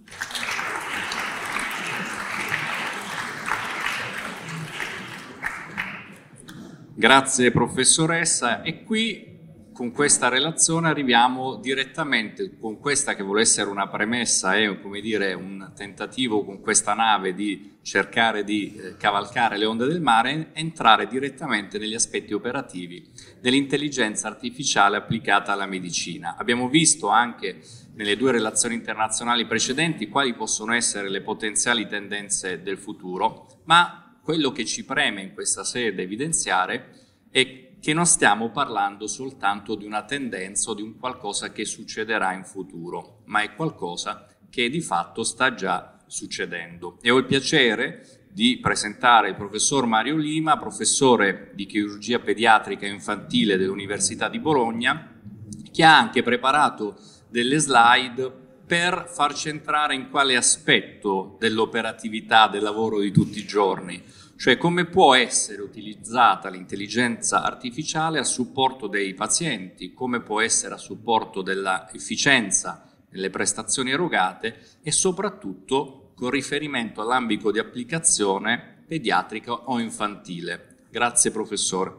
Grazie professoressa, e qui con questa relazione arriviamo direttamente, con questa che vuole essere una premessa e, come dire, un tentativo con questa nave di cercare di eh, cavalcare le onde del mare, entrare direttamente negli aspetti operativi dell'intelligenza artificiale applicata alla medicina. Abbiamo visto anche nelle due relazioni internazionali precedenti quali possono essere le potenziali tendenze del futuro, ma quello che ci preme in questa sede evidenziare è che non stiamo parlando soltanto di una tendenza o di un qualcosa che succederà in futuro, ma è qualcosa che di fatto sta già succedendo. E ho il piacere di presentare il professor Mario Lima, professore di chirurgia pediatrica infantile dell'Università di Bologna, che ha anche preparato delle slide per farci entrare in quale aspetto dell'operatività del lavoro di tutti i giorni, cioè come può essere utilizzata l'intelligenza artificiale a supporto dei pazienti, come può essere a supporto dell'efficienza nelle prestazioni erogate e soprattutto con riferimento all'ambito di applicazione pediatrica o infantile. Grazie professore.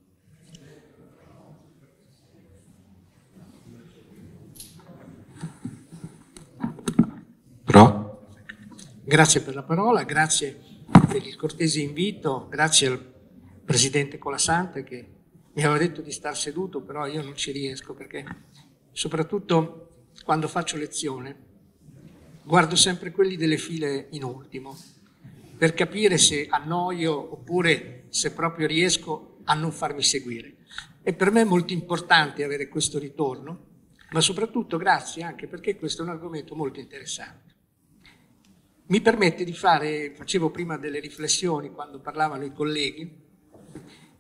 Pro. Grazie per la parola, grazie per il cortese invito, grazie al Presidente Colasante che mi aveva detto di star seduto, però io non ci riesco perché soprattutto quando faccio lezione guardo sempre quelli delle file in ultimo per capire se annoio oppure se proprio riesco a non farmi seguire. E per me è molto importante avere questo ritorno, ma soprattutto grazie anche perché questo è un argomento molto interessante. Mi permette di fare, facevo prima delle riflessioni quando parlavano i colleghi,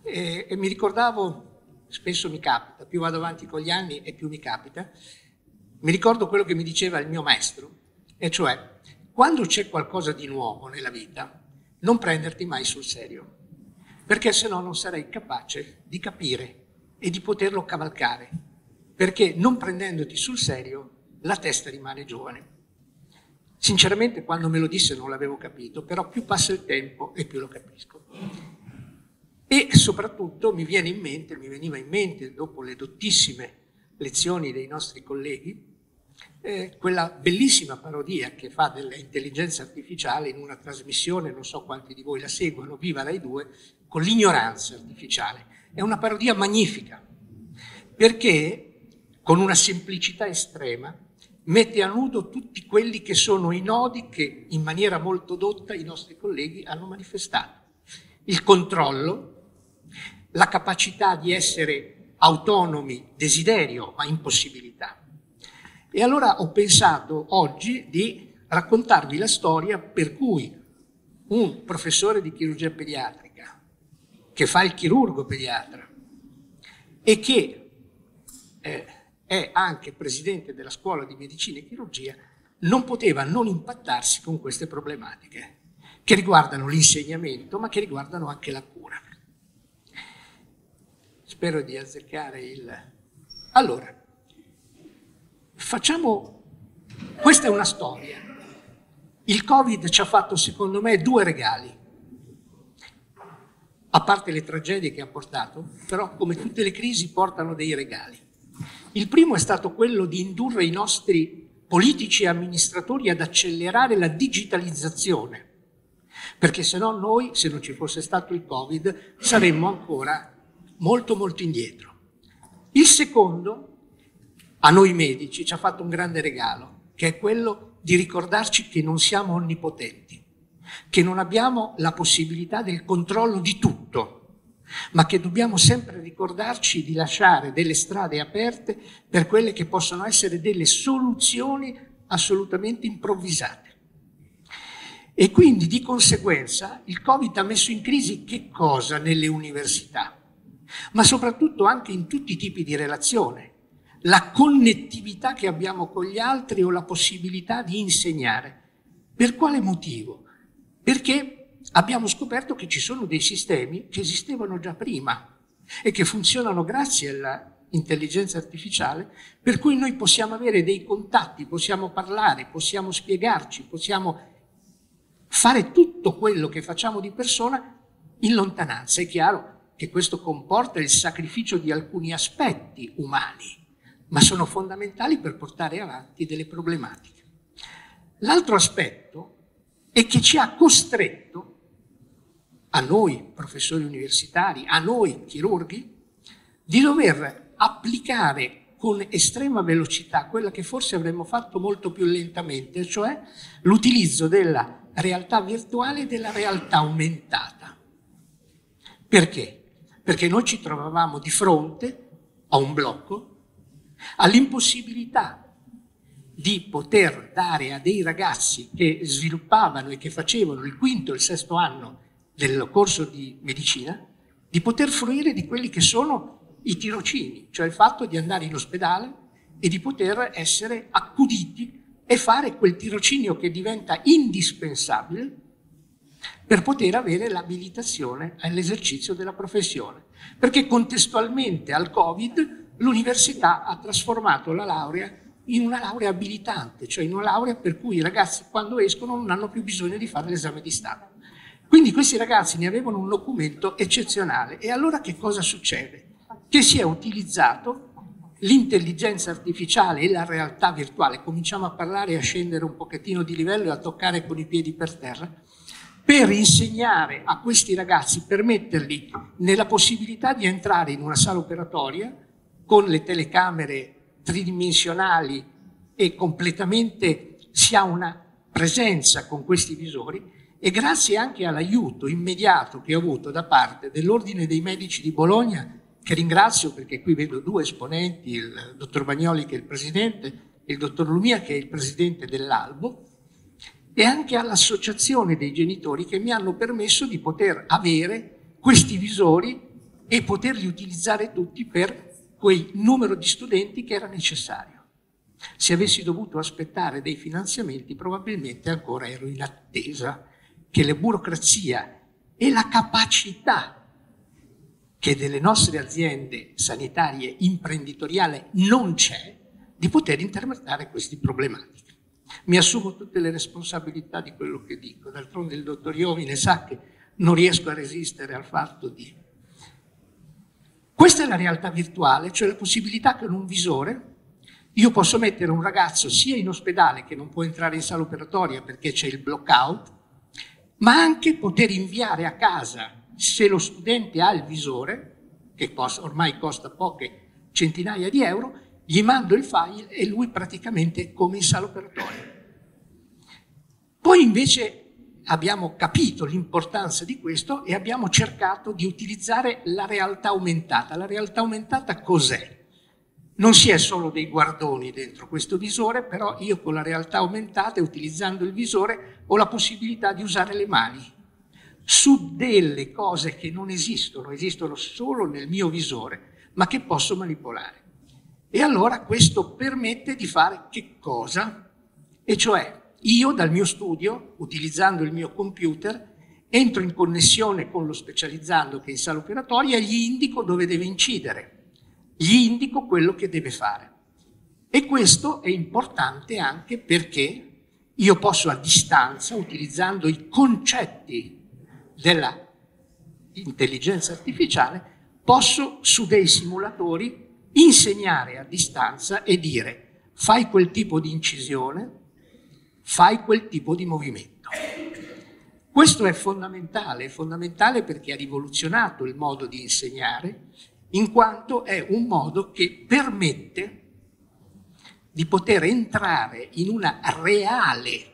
e, e mi ricordavo, spesso mi capita, più vado avanti con gli anni e più mi capita, mi ricordo quello che mi diceva il mio maestro, e cioè, quando c'è qualcosa di nuovo nella vita, non prenderti mai sul serio, perché se no non sarei capace di capire e di poterlo cavalcare, perché non prendendoti sul serio la testa rimane giovane. Sinceramente quando me lo disse non l'avevo capito, però più passa il tempo e più lo capisco. E soprattutto mi viene in mente, mi veniva in mente dopo le dottissime lezioni dei nostri colleghi, eh, quella bellissima parodia che fa dell'intelligenza artificiale in una trasmissione, non so quanti di voi la seguono, Viva Rai due, con l'ignoranza artificiale. È una parodia magnifica, perché con una semplicità estrema mette a nudo tutti quelli che sono i nodi che in maniera molto dotta i nostri colleghi hanno manifestato. Il controllo, la capacità di essere autonomi, desiderio, ma impossibilità. E allora ho pensato oggi di raccontarvi la storia per cui un professore di chirurgia pediatrica, che fa il chirurgo pediatra e che eh, è anche presidente della scuola di medicina e chirurgia, non poteva non impattarsi con queste problematiche, che riguardano l'insegnamento, ma che riguardano anche la cura. Spero di azzeccare il... Allora, facciamo... Questa è una storia. Il Covid ci ha fatto, secondo me, due regali. A parte le tragedie che ha portato, però come tutte le crisi portano dei regali. Il primo è stato quello di indurre i nostri politici e amministratori ad accelerare la digitalizzazione, perché se no noi, se non ci fosse stato il Covid, saremmo ancora molto molto indietro. Il secondo, a noi medici, ci ha fatto un grande regalo, che è quello di ricordarci che non siamo onnipotenti, che non abbiamo la possibilità del controllo di tutto, ma che dobbiamo sempre ricordarci di lasciare delle strade aperte per quelle che possono essere delle soluzioni assolutamente improvvisate. E quindi di conseguenza il Covid ha messo in crisi che cosa nelle università, ma soprattutto anche in tutti i tipi di relazione, la connettività che abbiamo con gli altri o la possibilità di insegnare. Per quale motivo? Perché abbiamo scoperto che ci sono dei sistemi che esistevano già prima e che funzionano grazie all'intelligenza artificiale, per cui noi possiamo avere dei contatti, possiamo parlare, possiamo spiegarci, possiamo fare tutto quello che facciamo di persona in lontananza. È chiaro che questo comporta il sacrificio di alcuni aspetti umani, ma sono fondamentali per portare avanti delle problematiche. L'altro aspetto è che ci ha costretto, a noi professori universitari, a noi chirurghi, di dover applicare con estrema velocità quella che forse avremmo fatto molto più lentamente, cioè l'utilizzo della realtà virtuale e della realtà aumentata. Perché? Perché noi ci trovavamo di fronte a un blocco, all'impossibilità di poter dare a dei ragazzi che sviluppavano e che facevano il quinto e il sesto anno del corso di medicina, di poter fruire di quelli che sono i tirocini, cioè il fatto di andare in ospedale e di poter essere accuditi e fare quel tirocinio che diventa indispensabile per poter avere l'abilitazione all'esercizio della professione. Perché contestualmente al Covid l'università ha trasformato la laurea in una laurea abilitante, cioè in una laurea per cui i ragazzi quando escono non hanno più bisogno di fare l'esame di Stato. Quindi questi ragazzi ne avevano un documento eccezionale. E allora che cosa succede? Che si è utilizzato l'intelligenza artificiale e la realtà virtuale, cominciamo a parlare e a scendere un pochettino di livello e a toccare con i piedi per terra, per insegnare a questi ragazzi, per metterli nella possibilità di entrare in una sala operatoria con le telecamere tridimensionali e completamente si ha una presenza con questi visori, e grazie anche all'aiuto immediato che ho avuto da parte dell'Ordine dei Medici di Bologna, che ringrazio perché qui vedo due esponenti, il dottor Bagnoli che è il presidente e il dottor Lumia che è il presidente dell'Albo, e anche all'associazione dei genitori che mi hanno permesso di poter avere questi visori e poterli utilizzare tutti per quel numero di studenti che era necessario. Se avessi dovuto aspettare dei finanziamenti, probabilmente ancora ero in attesa che la burocrazia e la capacità che delle nostre aziende sanitarie imprenditoriali non c'è di poter interpretare queste problematiche. Mi assumo tutte le responsabilità di quello che dico, d'altronde il dottor Iovine sa che non riesco a resistere al fatto di... Questa è la realtà virtuale, cioè la possibilità che con un visore io posso mettere un ragazzo sia in ospedale che non può entrare in sala operatoria perché c'è il blockout, ma anche poter inviare a casa, se lo studente ha il visore, che costa, ormai costa poche centinaia di euro, gli mando il file e lui praticamente è come in sala operatoria. Poi invece abbiamo capito l'importanza di questo e abbiamo cercato di utilizzare la realtà aumentata. La realtà aumentata cos'è? Non si è solo dei guardoni dentro questo visore, però io con la realtà aumentata e utilizzando il visore ho la possibilità di usare le mani su delle cose che non esistono, esistono solo nel mio visore, ma che posso manipolare. E allora questo permette di fare che cosa? E cioè io dal mio studio, utilizzando il mio computer, entro in connessione con lo specializzando che è in sala operatoria e gli indico dove deve incidere. Gli indico quello che deve fare. E questo è importante anche perché io posso a distanza, utilizzando i concetti della intelligenza artificiale, posso su dei simulatori insegnare a distanza e dire fai quel tipo di incisione, fai quel tipo di movimento. Questo è fondamentale, è fondamentale perché ha rivoluzionato il modo di insegnare, in quanto è un modo che permette di poter entrare in una reale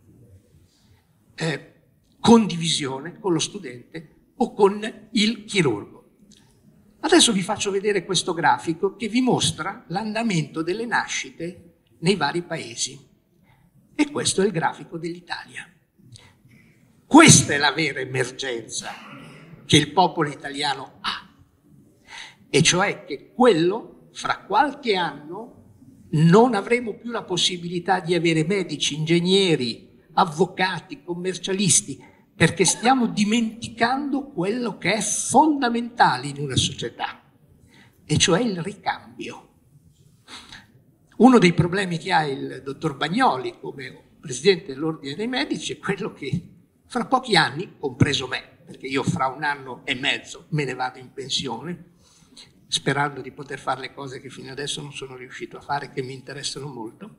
eh, condivisione con lo studente o con il chirurgo. Adesso vi faccio vedere questo grafico che vi mostra l'andamento delle nascite nei vari paesi. E questo è il grafico dell'Italia. Questa è la vera emergenza che il popolo italiano ha. E cioè che quello, fra qualche anno, non avremo più la possibilità di avere medici, ingegneri, avvocati, commercialisti, perché stiamo dimenticando quello che è fondamentale in una società, e cioè il ricambio. Uno dei problemi che ha il dottor Bagnoli come presidente dell'Ordine dei Medici è quello che fra pochi anni, compreso me, perché io fra un anno e mezzo me ne vado in pensione, sperando di poter fare le cose che fino adesso non sono riuscito a fare, che mi interessano molto,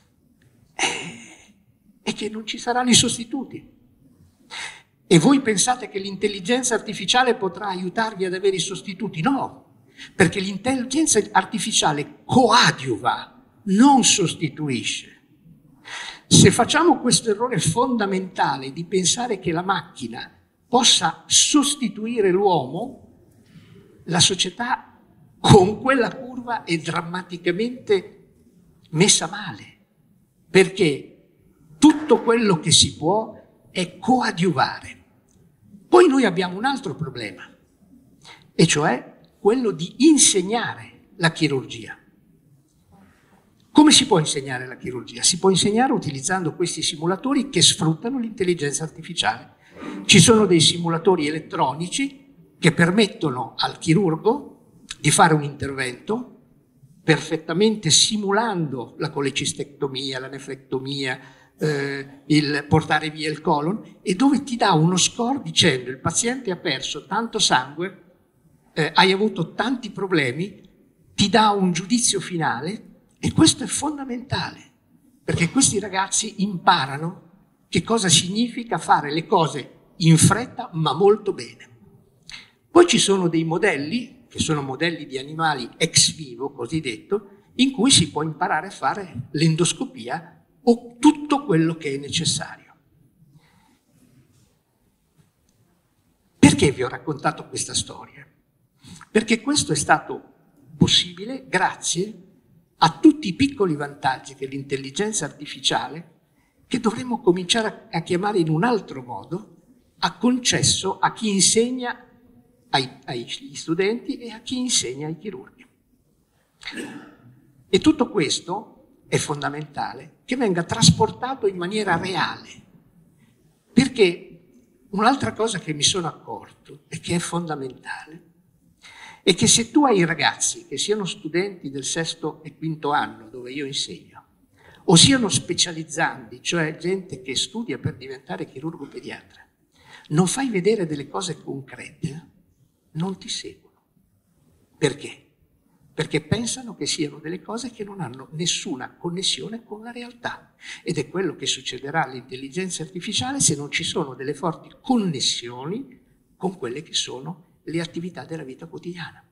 e che non ci saranno i sostituti. E voi pensate che l'intelligenza artificiale potrà aiutarvi ad avere i sostituti? No, perché l'intelligenza artificiale coadiuva, non sostituisce. Se facciamo questo errore fondamentale di pensare che la macchina possa sostituire l'uomo, la società con quella curva è drammaticamente messa male, perché tutto quello che si può è coadiuvare. Poi noi abbiamo un altro problema, e cioè quello di insegnare la chirurgia. Come si può insegnare la chirurgia? Si può insegnare utilizzando questi simulatori che sfruttano l'intelligenza artificiale. Ci sono dei simulatori elettronici che permettono al chirurgo di fare un intervento perfettamente simulando la colecistectomia, la nefrectomia, eh, il portare via il colon, e dove ti dà uno score dicendo il paziente ha perso tanto sangue, eh, hai avuto tanti problemi, ti dà un giudizio finale. E questo è fondamentale, perché questi ragazzi imparano che cosa significa fare le cose in fretta ma molto bene. Poi ci sono dei modelli, che sono modelli di animali ex vivo, cosiddetto, in cui si può imparare a fare l'endoscopia o tutto quello che è necessario. Perché vi ho raccontato questa storia? Perché questo è stato possibile grazie a tutti i piccoli vantaggi che l'intelligenza artificiale, che dovremmo cominciare a chiamare in un altro modo, ha concesso a chi insegna ai, agli studenti e a chi insegna ai chirurghi. E tutto questo è fondamentale che venga trasportato in maniera reale, perché un'altra cosa che mi sono accorto e che è fondamentale è che se tu hai ragazzi che siano studenti del sesto e quinto anno dove io insegno, o siano specializzandi, cioè gente che studia per diventare chirurgo pediatra, non fai vedere delle cose concrete, non ti seguono. Perché? Perché pensano che siano delle cose che non hanno nessuna connessione con la realtà. Ed è quello che succederà all'intelligenza artificiale se non ci sono delle forti connessioni con quelle che sono le attività della vita quotidiana.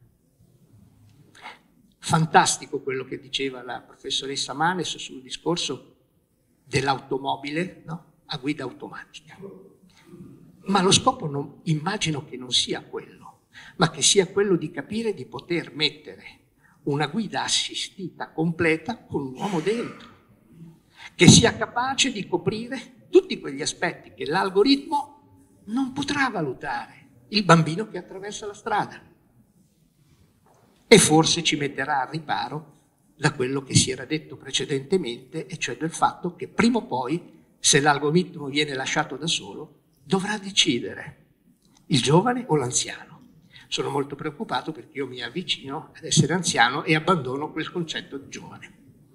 Fantastico quello che diceva la professoressa Manes sul discorso dell'automobile, no? A guida automatica. Ma lo scopo non, immagino che non sia quello, ma che sia quello di capire di poter mettere una guida assistita completa con un uomo dentro, che sia capace di coprire tutti quegli aspetti che l'algoritmo non potrà valutare. Il bambino che attraversa la strada. E forse ci metterà al riparo da quello che si era detto precedentemente, e cioè del fatto che prima o poi, se l'algoritmo viene lasciato da solo, dovrà decidere il giovane o l'anziano. Sono molto preoccupato perché io mi avvicino ad essere anziano e abbandono quel concetto di giovane.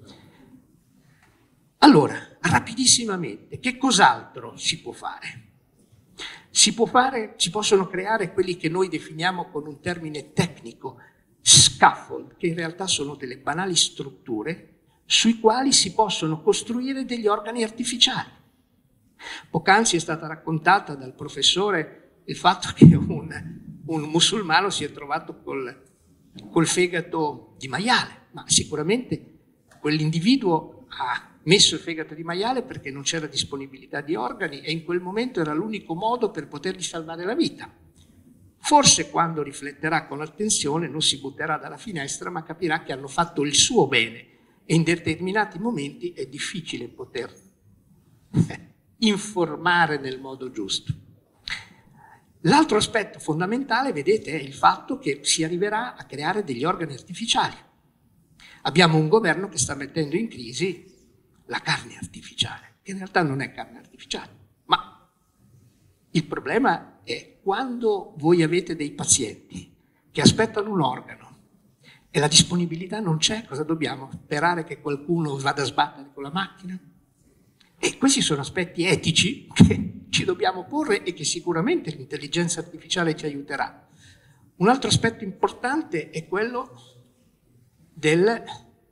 Allora, rapidissimamente, che cos'altro si può fare? Si può fare, si possono creare quelli che noi definiamo con un termine tecnico, scaffold, che in realtà sono delle banali strutture sui quali si possono costruire degli organi artificiali. Poc'anzi è stata raccontata dal professore il fatto che un, un musulmano si è trovato col, col fegato di maiale, ma sicuramente quell'individuo ha messo il fegato di maiale perché non c'era disponibilità di organi e in quel momento era l'unico modo per potergli salvare la vita. Forse quando rifletterà con attenzione non si butterà dalla finestra, ma capirà che hanno fatto il suo bene e in determinati momenti è difficile poter informare nel modo giusto. L'altro aspetto fondamentale, vedete, è il fatto che si arriverà a creare degli organi artificiali. Abbiamo un governo che sta mettendo in crisi la carne artificiale, che in realtà non è carne artificiale, ma il problema è quando voi avete dei pazienti che aspettano un organo e la disponibilità non c'è, cosa dobbiamo? Sperare che qualcuno vada a sbattere con la macchina? E questi sono aspetti etici che ci dobbiamo porre e che sicuramente l'intelligenza artificiale ci aiuterà. Un altro aspetto importante è quello del...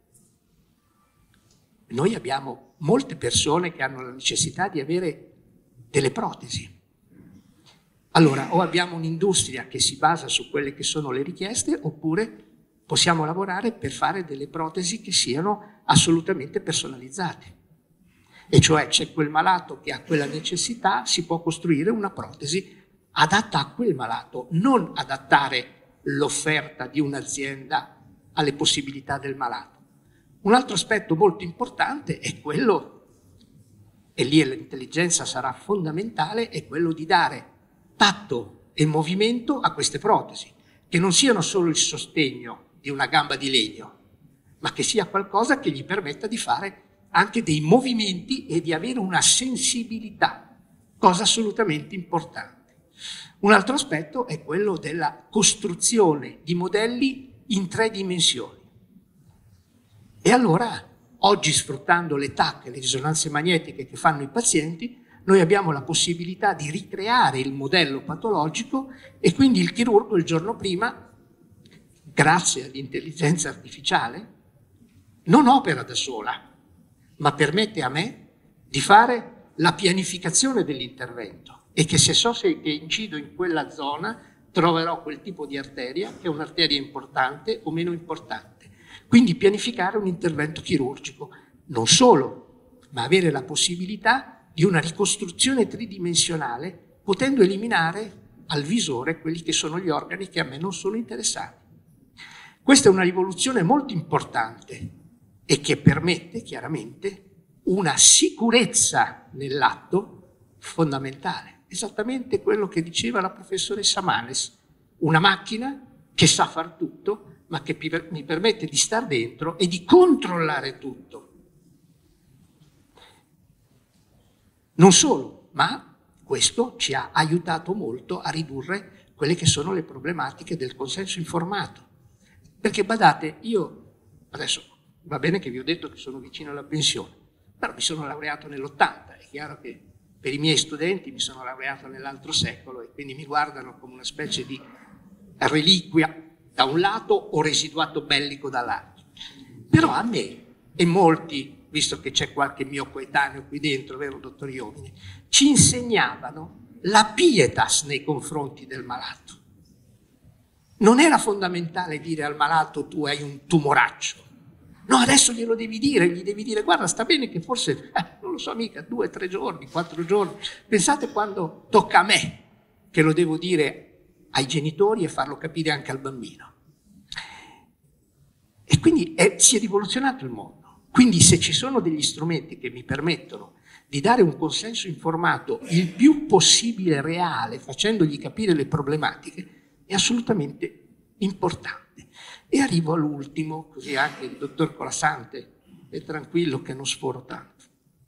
Noi abbiamo molte persone che hanno la necessità di avere delle protesi. Allora, o abbiamo un'industria che si basa su quelle che sono le richieste, oppure possiamo lavorare per fare delle protesi che siano assolutamente personalizzate. E cioè c'è quel malato che ha quella necessità, si può costruire una protesi adatta a quel malato, non adattare l'offerta di un'azienda alle possibilità del malato. Un altro aspetto molto importante è quello, e lì l'intelligenza sarà fondamentale, è quello di dare tatto e movimento a queste protesi, che non siano solo il sostegno di una gamba di legno, ma che sia qualcosa che gli permetta di fare anche dei movimenti e di avere una sensibilità, cosa assolutamente importante. Un altro aspetto è quello della costruzione di modelli in tre dimensioni. E allora, oggi sfruttando le T A C, le risonanze magnetiche che fanno i pazienti, noi abbiamo la possibilità di ricreare il modello patologico e quindi il chirurgo il giorno prima, grazie all'intelligenza artificiale, non opera da sola, ma permette a me di fare la pianificazione dell'intervento e che se so se che incido in quella zona troverò quel tipo di arteria che è un'arteria importante o meno importante. Quindi pianificare un intervento chirurgico, non solo, ma avere la possibilità di una ricostruzione tridimensionale, potendo eliminare al visore quelli che sono gli organi che a me non sono interessati. Questa è una rivoluzione molto importante e che permette chiaramente una sicurezza nell'atto fondamentale, esattamente quello che diceva la professoressa Manes. una macchina che sa far tutto, ma che mi permette di star dentro e di controllare tutto. Non solo, ma questo ci ha aiutato molto a ridurre quelle che sono le problematiche del consenso informato. Perché badate, io adesso va bene che vi ho detto che sono vicino alla pensione, però mi sono laureato nell'ottanta, è chiaro che per i miei studenti mi sono laureato nell'altro secolo e quindi mi guardano come una specie di reliquia da un lato o residuato bellico dall'altro. Però a me e molti, visto che c'è qualche mio coetaneo qui dentro, vero dottor Iovine, ci insegnavano la pietas nei confronti del malato. Non era fondamentale dire al malato tu hai un tumoraccio. No, adesso glielo devi dire, gli devi dire guarda sta bene che forse, eh, non lo so mica, due, tre giorni, quattro giorni. Pensate quando tocca a me che lo devo dire ai genitori e farlo capire anche al bambino. E quindi è, si è rivoluzionato il mondo. Quindi se ci sono degli strumenti che mi permettono di dare un consenso informato il più possibile reale, facendogli capire le problematiche, è assolutamente importante. E arrivo all'ultimo, così anche il dottor Colasante è tranquillo che non sforo tanto.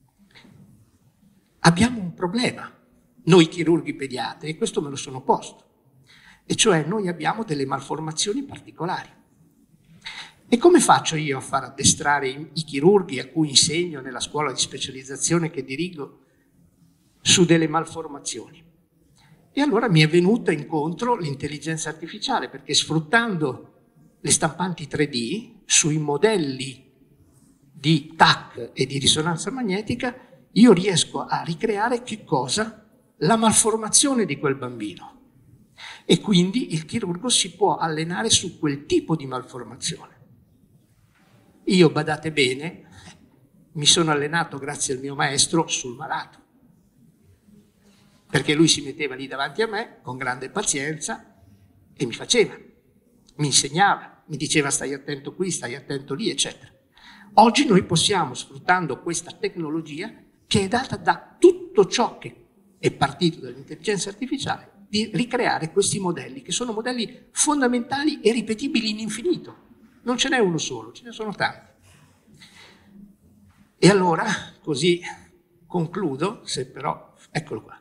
Abbiamo un problema, noi chirurghi pediatri, e questo me lo sono posto, e cioè noi abbiamo delle malformazioni particolari. E come faccio io a far addestrare i, i chirurghi a cui insegno nella scuola di specializzazione che dirigo su delle malformazioni? E allora mi è venuta incontro l'intelligenza artificiale, perché sfruttando le stampanti tre D sui modelli di T A C e di risonanza magnetica, io riesco a ricreare che cosa? La malformazione di quel bambino. E quindi il chirurgo si può allenare su quel tipo di malformazione. Io, badate bene, mi sono allenato grazie al mio maestro sul malato. Perché lui si metteva lì davanti a me con grande pazienza e mi faceva, mi insegnava, mi diceva stai attento qui, stai attento lì, eccetera. Oggi noi possiamo, sfruttando questa tecnologia che è data da tutto ciò che è partito dall'intelligenza artificiale, di ricreare questi modelli, che sono modelli fondamentali e ripetibili in infinito. Non ce n'è uno solo, ce ne sono tanti. E allora, così concludo, se però, eccolo qua.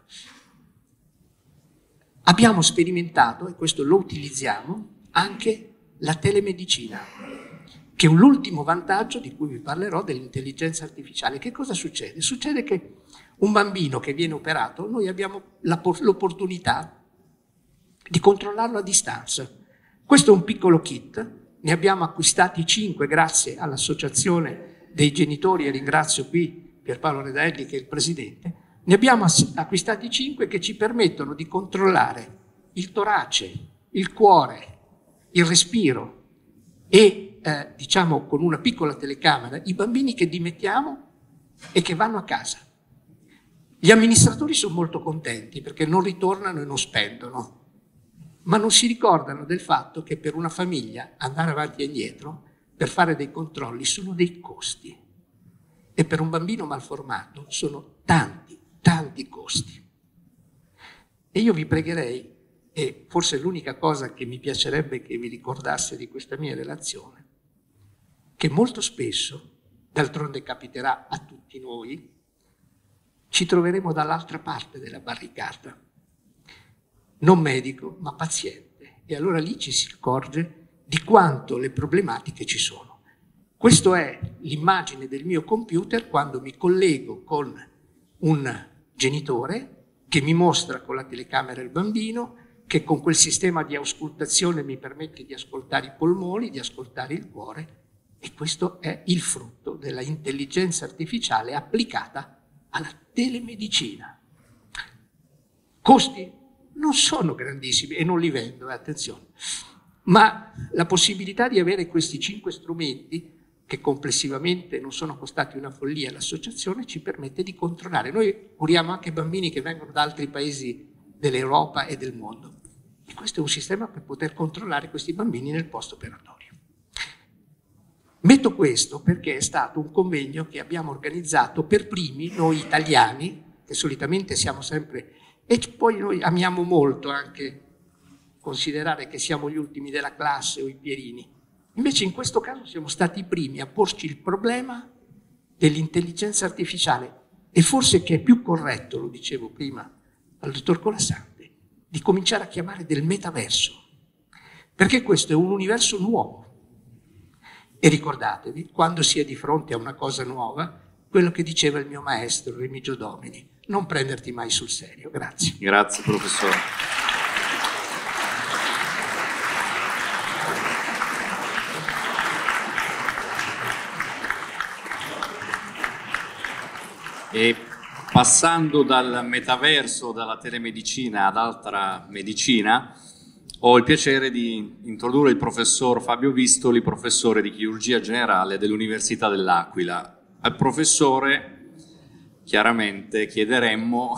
Abbiamo sperimentato, e questo lo utilizziamo, anche la telemedicina, che è l'ultimo vantaggio di cui vi parlerò dell'intelligenza artificiale. Che cosa succede? Succede che un bambino che viene operato, noi abbiamo l'opportunità di controllarlo a distanza. Questo è un piccolo kit, ne abbiamo acquistati cinque grazie all'associazione dei genitori, e ringrazio qui Pierpaolo Redaelli che è il presidente. Ne abbiamo acquistati cinque che ci permettono di controllare il torace, il cuore, il respiro e, eh, diciamo, con una piccola telecamera, i bambini che dimettiamo e che vanno a casa. Gli amministratori sono molto contenti perché non ritornano e non spendono, ma non si ricordano del fatto che per una famiglia andare avanti e indietro per fare dei controlli sono dei costi e per un bambino malformato sono tanti, tanti costi. E io vi pregherei, e forse l'unica cosa che mi piacerebbe che vi ricordasse di questa mia relazione, che molto spesso, d'altronde capiterà a tutti noi, ci troveremo dall'altra parte della barricata, non medico ma paziente, e allora lì ci si accorge di quanto le problematiche ci sono. Questa è l'immagine del mio computer quando mi collego con un genitore che mi mostra con la telecamera il bambino, che con quel sistema di auscultazione mi permette di ascoltare i polmoni, di ascoltare il cuore, e questo è il frutto della intelligenza artificiale applicata alla telemedicina. Costi non sono grandissimi e non li vendo, eh, attenzione, ma la possibilità di avere questi cinque strumenti, che complessivamente non sono costati una follia all'associazione, ci permette di controllare. Noi curiamo anche bambini che vengono da altri paesi dell'Europa e del mondo. E questo è un sistema per poter controllare questi bambini nel post-operatorio. Metto questo perché è stato un convegno che abbiamo organizzato per primi, noi italiani, che solitamente siamo sempre... E poi noi amiamo molto anche considerare che siamo gli ultimi della classe o i pierini. Invece in questo caso siamo stati i primi a porci il problema dell'intelligenza artificiale e forse che è più corretto, lo dicevo prima al dottor Colasante, di cominciare a chiamare del metaverso, perché questo è un universo nuovo. E ricordatevi, quando si è di fronte a una cosa nuova, quello che diceva il mio maestro Remigio Domini, non prenderti mai sul serio. Grazie. Grazie professore. E passando dal metaverso, dalla telemedicina ad altra medicina, ho il piacere di introdurre il professor Fabio Vistoli, professore di chirurgia generale dell'Università dell'Aquila. Al professore chiaramente chiederemmo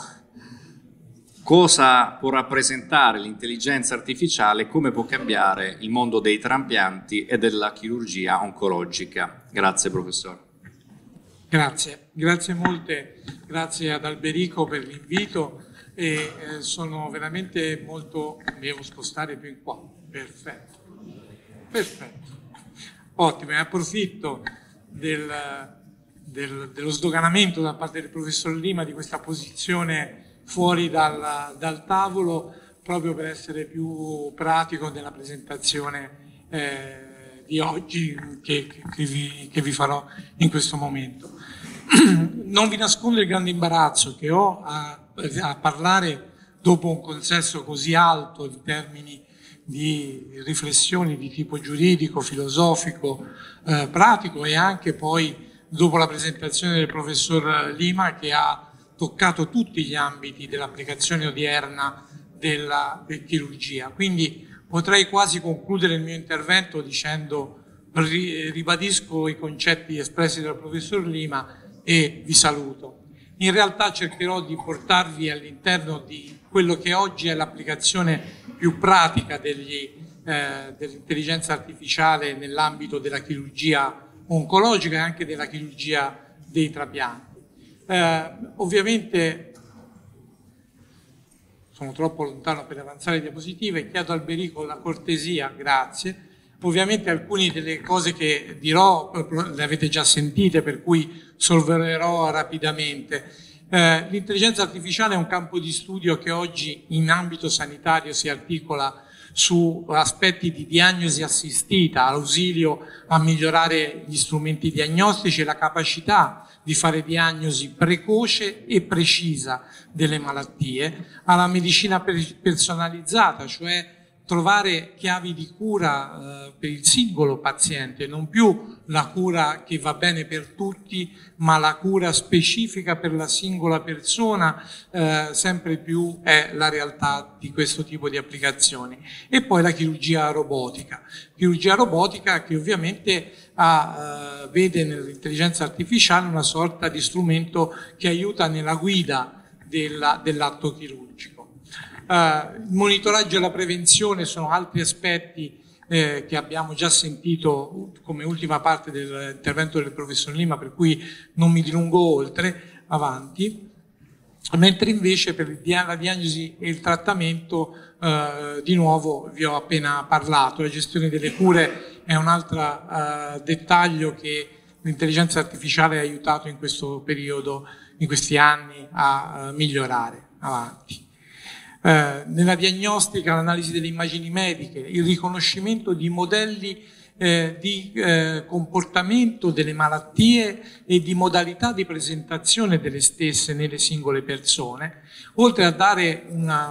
cosa può rappresentare l'intelligenza artificiale e come può cambiare il mondo dei trapianti e della chirurgia oncologica. Grazie professore. Grazie, grazie molte, grazie ad Alberico per l'invito e eh, sono veramente molto, devo spostare più in qua, perfetto, perfetto, ottimo, e approfitto del, del, dello sdoganamento da parte del professor Lima di questa posizione fuori dal, dal tavolo proprio per essere più pratico nella presentazione eh, di oggi che, che, vi, che vi farò in questo momento. Non vi nascondo il grande imbarazzo che ho a, a parlare dopo un consesso così alto in termini di riflessioni di tipo giuridico, filosofico, eh, pratico e anche poi dopo la presentazione del professor Lima che ha toccato tutti gli ambiti dell'applicazione odierna della, della chirurgia. Quindi potrei quasi concludere il mio intervento dicendo, ribadisco i concetti espressi dal professor Lima e vi saluto. In realtà cercherò di portarvi all'interno di quello che oggi è l'applicazione più pratica degli, eh, dell'intelligenza artificiale nell'ambito della chirurgia oncologica e anche della chirurgia dei trapianti. Eh, ovviamente sono troppo lontano per avanzare le diapositive, chiedo a Alberico la cortesia, grazie. Ovviamente alcune delle cose che dirò le avete già sentite, per cui solverò rapidamente. Eh, l'intelligenza artificiale è un campo di studio che oggi in ambito sanitario si articola su aspetti di diagnosi assistita, ausilio a migliorare gli strumenti diagnostici e la capacità di fare diagnosi precoce e precisa delle malattie, alla medicina personalizzata, cioè trovare chiavi di cura eh, per il singolo paziente, non più la cura che va bene per tutti, ma la cura specifica per la singola persona, eh, sempre più è la realtà di questo tipo di applicazioni. E poi la chirurgia robotica, chirurgia robotica che ovviamente ha, eh, vede nell'intelligenza artificiale una sorta di strumento che aiuta nella guida della, dell'atto chirurgico. Uh, il monitoraggio e la prevenzione sono altri aspetti eh, che abbiamo già sentito come ultima parte dell'intervento del professor Lima, per cui non mi dilungo oltre, avanti, mentre invece per la diagnosi e il trattamento eh, di nuovo vi ho appena parlato. La gestione delle cure è un altro eh, dettaglio che l'intelligenza artificiale ha aiutato in questo periodo, in questi anni a, a migliorare. Avanti. Eh, nella diagnostica, l'analisi delle immagini mediche, il riconoscimento di modelli eh, di eh, comportamento delle malattie e di modalità di presentazione delle stesse nelle singole persone, oltre a dare una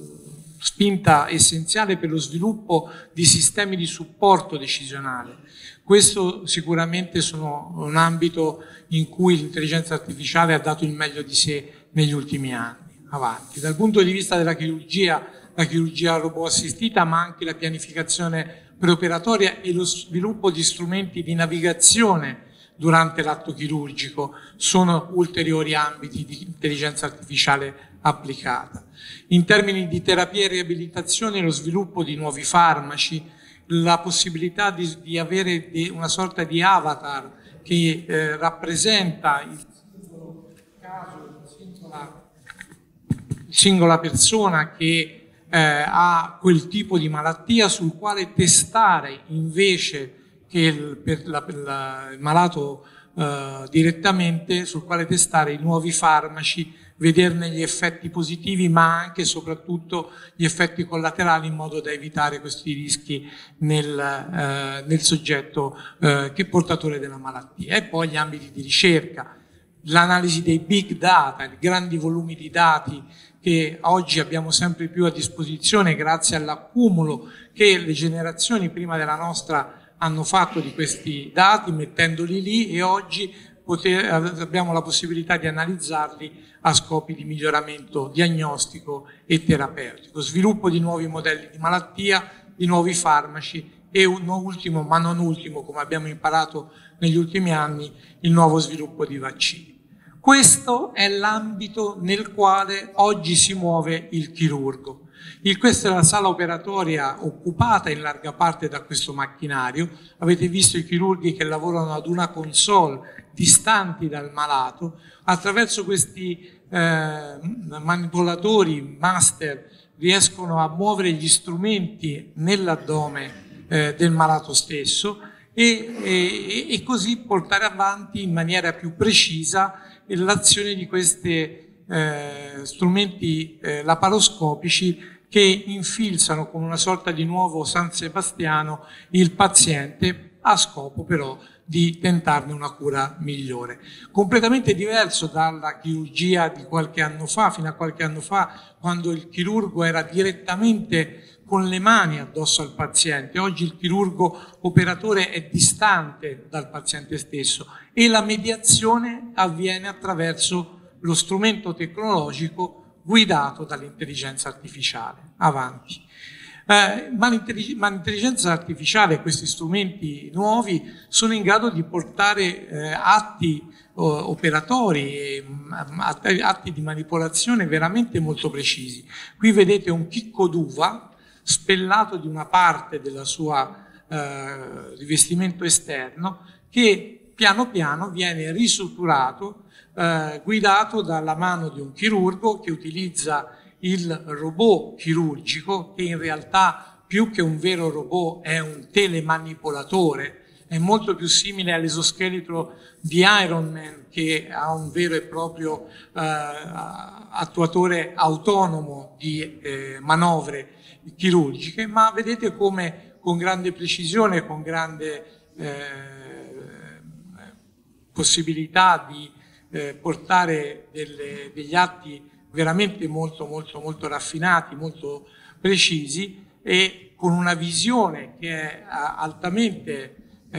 spinta essenziale per lo sviluppo di sistemi di supporto decisionale. Questo sicuramente sono un ambito in cui l'intelligenza artificiale ha dato il meglio di sé negli ultimi anni. Avanti. Dal punto di vista della chirurgia, la chirurgia robot assistita, ma anche la pianificazione preoperatoria e lo sviluppo di strumenti di navigazione durante l'atto chirurgico sono ulteriori ambiti di intelligenza artificiale applicata. In termini di terapia e riabilitazione, lo sviluppo di nuovi farmaci, la possibilità di, di avere una sorta di avatar che eh, rappresenta il singolo caso, la singola singola persona che eh, ha quel tipo di malattia sul quale testare invece che il, per, la, per la, il malato eh, direttamente, sul quale testare i nuovi farmaci, vederne gli effetti positivi ma anche e soprattutto gli effetti collaterali, in modo da evitare questi rischi nel, eh, nel soggetto eh, che è portatore della malattia. E poi gli ambiti di ricerca, l'analisi dei big data, i grandi volumi di dati che oggi abbiamo sempre più a disposizione grazie all'accumulo che le generazioni prima della nostra hanno fatto di questi dati, mettendoli lì, e oggi poter, abbiamo la possibilità di analizzarli a scopi di miglioramento diagnostico e terapeutico, sviluppo di nuovi modelli di malattia, di nuovi farmaci e un ultimo, ma non ultimo, come abbiamo imparato negli ultimi anni, il nuovo sviluppo di vaccini. Questo è l'ambito nel quale oggi si muove il chirurgo. Il, questa è la sala operatoria occupata in larga parte da questo macchinario. Avete visto i chirurghi che lavorano ad una console distanti dal malato. Attraverso questi eh, manipolatori master riescono a muovere gli strumenti nell'addome eh, del malato stesso e, e, e così portare avanti in maniera più precisa l'azione di questi eh, strumenti eh, laparoscopici che infilzano come una sorta di nuovo San Sebastiano il paziente, a scopo però di tentarne una cura migliore. Completamente diverso dalla chirurgia di qualche anno fa, fino a qualche anno fa, quando il chirurgo era direttamente con le mani addosso al paziente. Oggi il chirurgo operatore è distante dal paziente stesso e la mediazione avviene attraverso lo strumento tecnologico guidato dall'intelligenza artificiale. Avanti. Eh, ma l'intelligenza artificiale e questi strumenti nuovi sono in grado di portare eh, atti eh, operatori, e, atti di manipolazione veramente molto precisi. Qui vedete un chicco d'uva spellato di una parte del suo eh, rivestimento esterno che piano piano viene risutturato, eh, guidato dalla mano di un chirurgo che utilizza il robot chirurgico, che in realtà più che un vero robot è un telemanipolatore, è molto più simile all'esoscheletro di Iron Man, che ha un vero e proprio eh, attuatore autonomo di eh, manovre chirurgiche, ma vedete come con grande precisione, con grande eh, possibilità di eh, portare delle, degli atti veramente molto molto molto raffinati, molto precisi, e con una visione che è altamente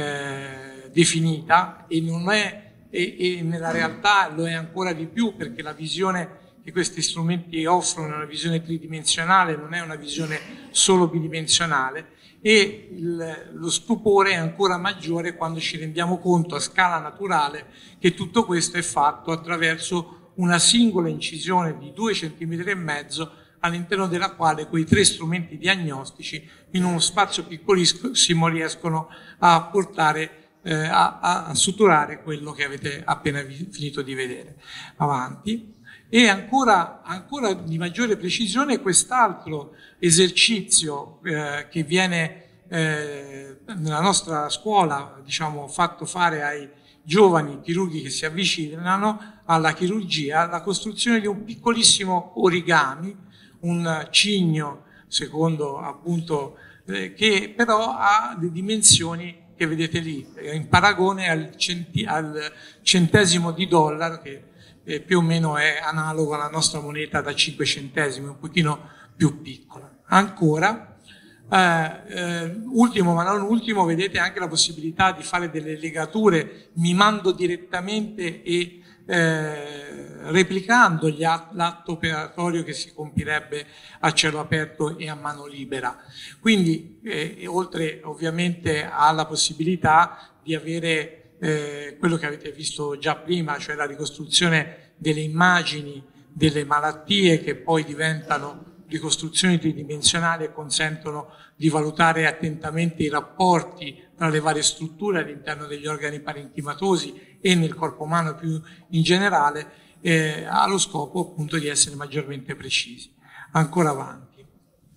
eh, definita e non è e, e nella realtà lo è ancora di più, perché la visione che questi strumenti offrono è una visione tridimensionale, non è una visione solo bidimensionale, e il, lo stupore è ancora maggiore quando ci rendiamo conto a scala naturale che tutto questo è fatto attraverso una singola incisione di due centimetri e mezzo, all'interno della quale quei tre strumenti diagnostici in uno spazio piccolissimo riescono a portare, eh, a, a suturare quello che avete appena vi, finito di vedere. Avanti. E ancora, ancora di maggiore precisione quest'altro esercizio eh, che viene eh, nella nostra scuola, diciamo, fatto fare ai giovani chirurghi che si avvicinano alla chirurgia, la costruzione di un piccolissimo origami, un cigno, secondo appunto, eh, che però ha le dimensioni che vedete lì, in paragone al, centi al centesimo di dollaro, che eh, più o meno è analogo alla nostra moneta da cinque centesimi, un pochino più piccola. Ancora, Eh, eh, ultimo ma non ultimo, vedete anche la possibilità di fare delle legature mimando direttamente e eh, replicando l'atto operatorio che si compirebbe a cielo aperto e a mano libera. Quindi eh, oltre ovviamente alla possibilità di avere eh, quello che avete visto già prima, cioè la ricostruzione delle immagini delle malattie che poi diventano ricostruzioni tridimensionali e consentono di valutare attentamente i rapporti tra le varie strutture all'interno degli organi parenchimatosi e nel corpo umano più in generale, eh, ha lo scopo appunto di essere maggiormente precisi. Ancora avanti.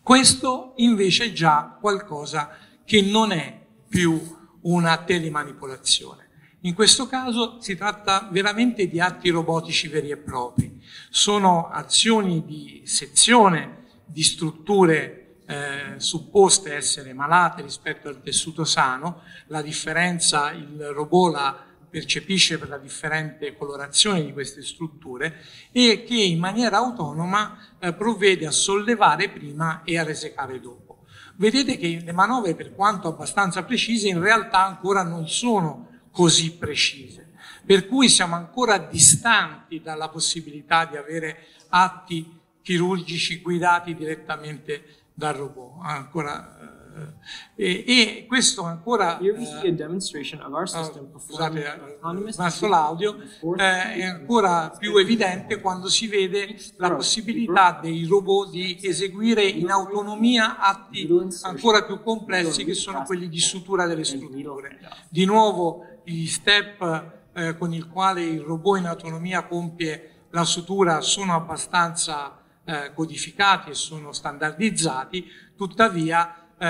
Questo invece è già qualcosa che non è più una telemanipolazione. In questo caso si tratta veramente di atti robotici veri e propri. Sono azioni di sezione di strutture eh, supposte essere malate rispetto al tessuto sano. La differenza il robot la percepisce per la differente colorazione di queste strutture e che in maniera autonoma eh, provvede a sollevare prima e a resecare dopo. Vedete che le manovre, per quanto abbastanza precise, in realtà ancora non sono così precise, per cui siamo ancora distanti dalla possibilità di avere atti chirurgici guidati direttamente dal robot. Ancora, eh, e, e questo ancora eh, scusate, basta l'audio, eh, è ancora più evidente quando si vede la possibilità dei robot di eseguire in autonomia atti ancora più complessi, che sono quelli di sutura delle strutture. Di nuovo gli step eh, con il quale il robot in autonomia compie la sutura sono abbastanza eh, codificati e sono standardizzati, tuttavia eh,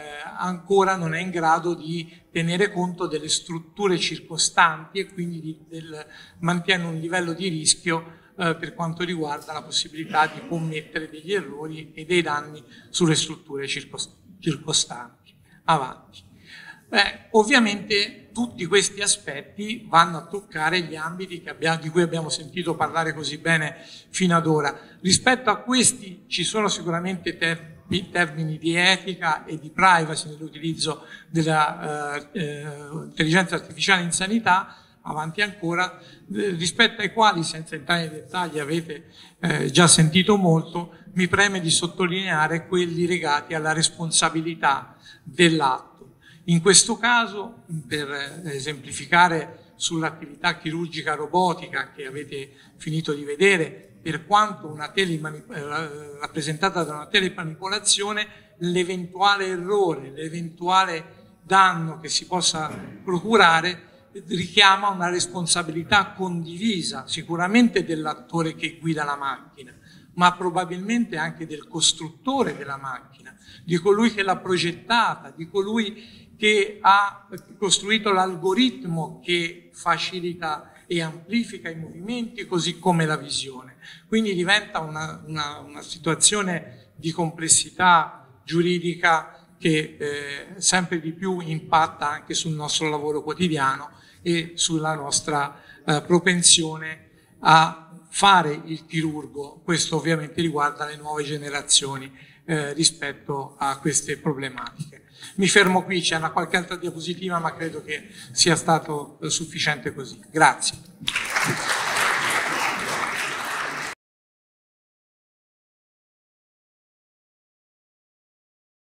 ancora non è in grado di tenere conto delle strutture circostanti e quindi di, del, mantiene un livello di rischio eh, per quanto riguarda la possibilità di commettere degli errori e dei danni sulle strutture circostanti. Avanti. Beh, ovviamente tutti questi aspetti vanno a toccare gli ambiti che abbiamo, di cui abbiamo sentito parlare così bene fino ad ora. Rispetto a questi ci sono sicuramente ter termini di etica e di privacy nell'utilizzo dell'intelligenza eh, artificiale in sanità, avanti ancora, eh, rispetto ai quali, senza entrare nei dettagli, avete eh, già sentito molto. Mi preme di sottolineare quelli legati alla responsabilità dell'atto. In questo caso, per esemplificare sull'attività chirurgica robotica che avete finito di vedere, per quanto una rappresentata da una telemanipolazione, l'eventuale errore, l'eventuale danno che si possa procurare richiama una responsabilità condivisa, sicuramente dell'attore che guida la macchina, ma probabilmente anche del costruttore della macchina, di colui che l'ha progettata, di colui che ha costruito l'algoritmo che facilita e amplifica i movimenti, così come la visione. Quindi diventa una, una, una situazione di complessità giuridica che eh, sempre di più impatta anche sul nostro lavoro quotidiano e sulla nostra eh, propensione a fare il chirurgo. Questo ovviamente riguarda le nuove generazioni eh, rispetto a queste problematiche. Mi fermo qui, c'è una qualche altra diapositiva, ma credo che sia stato sufficiente così. Grazie.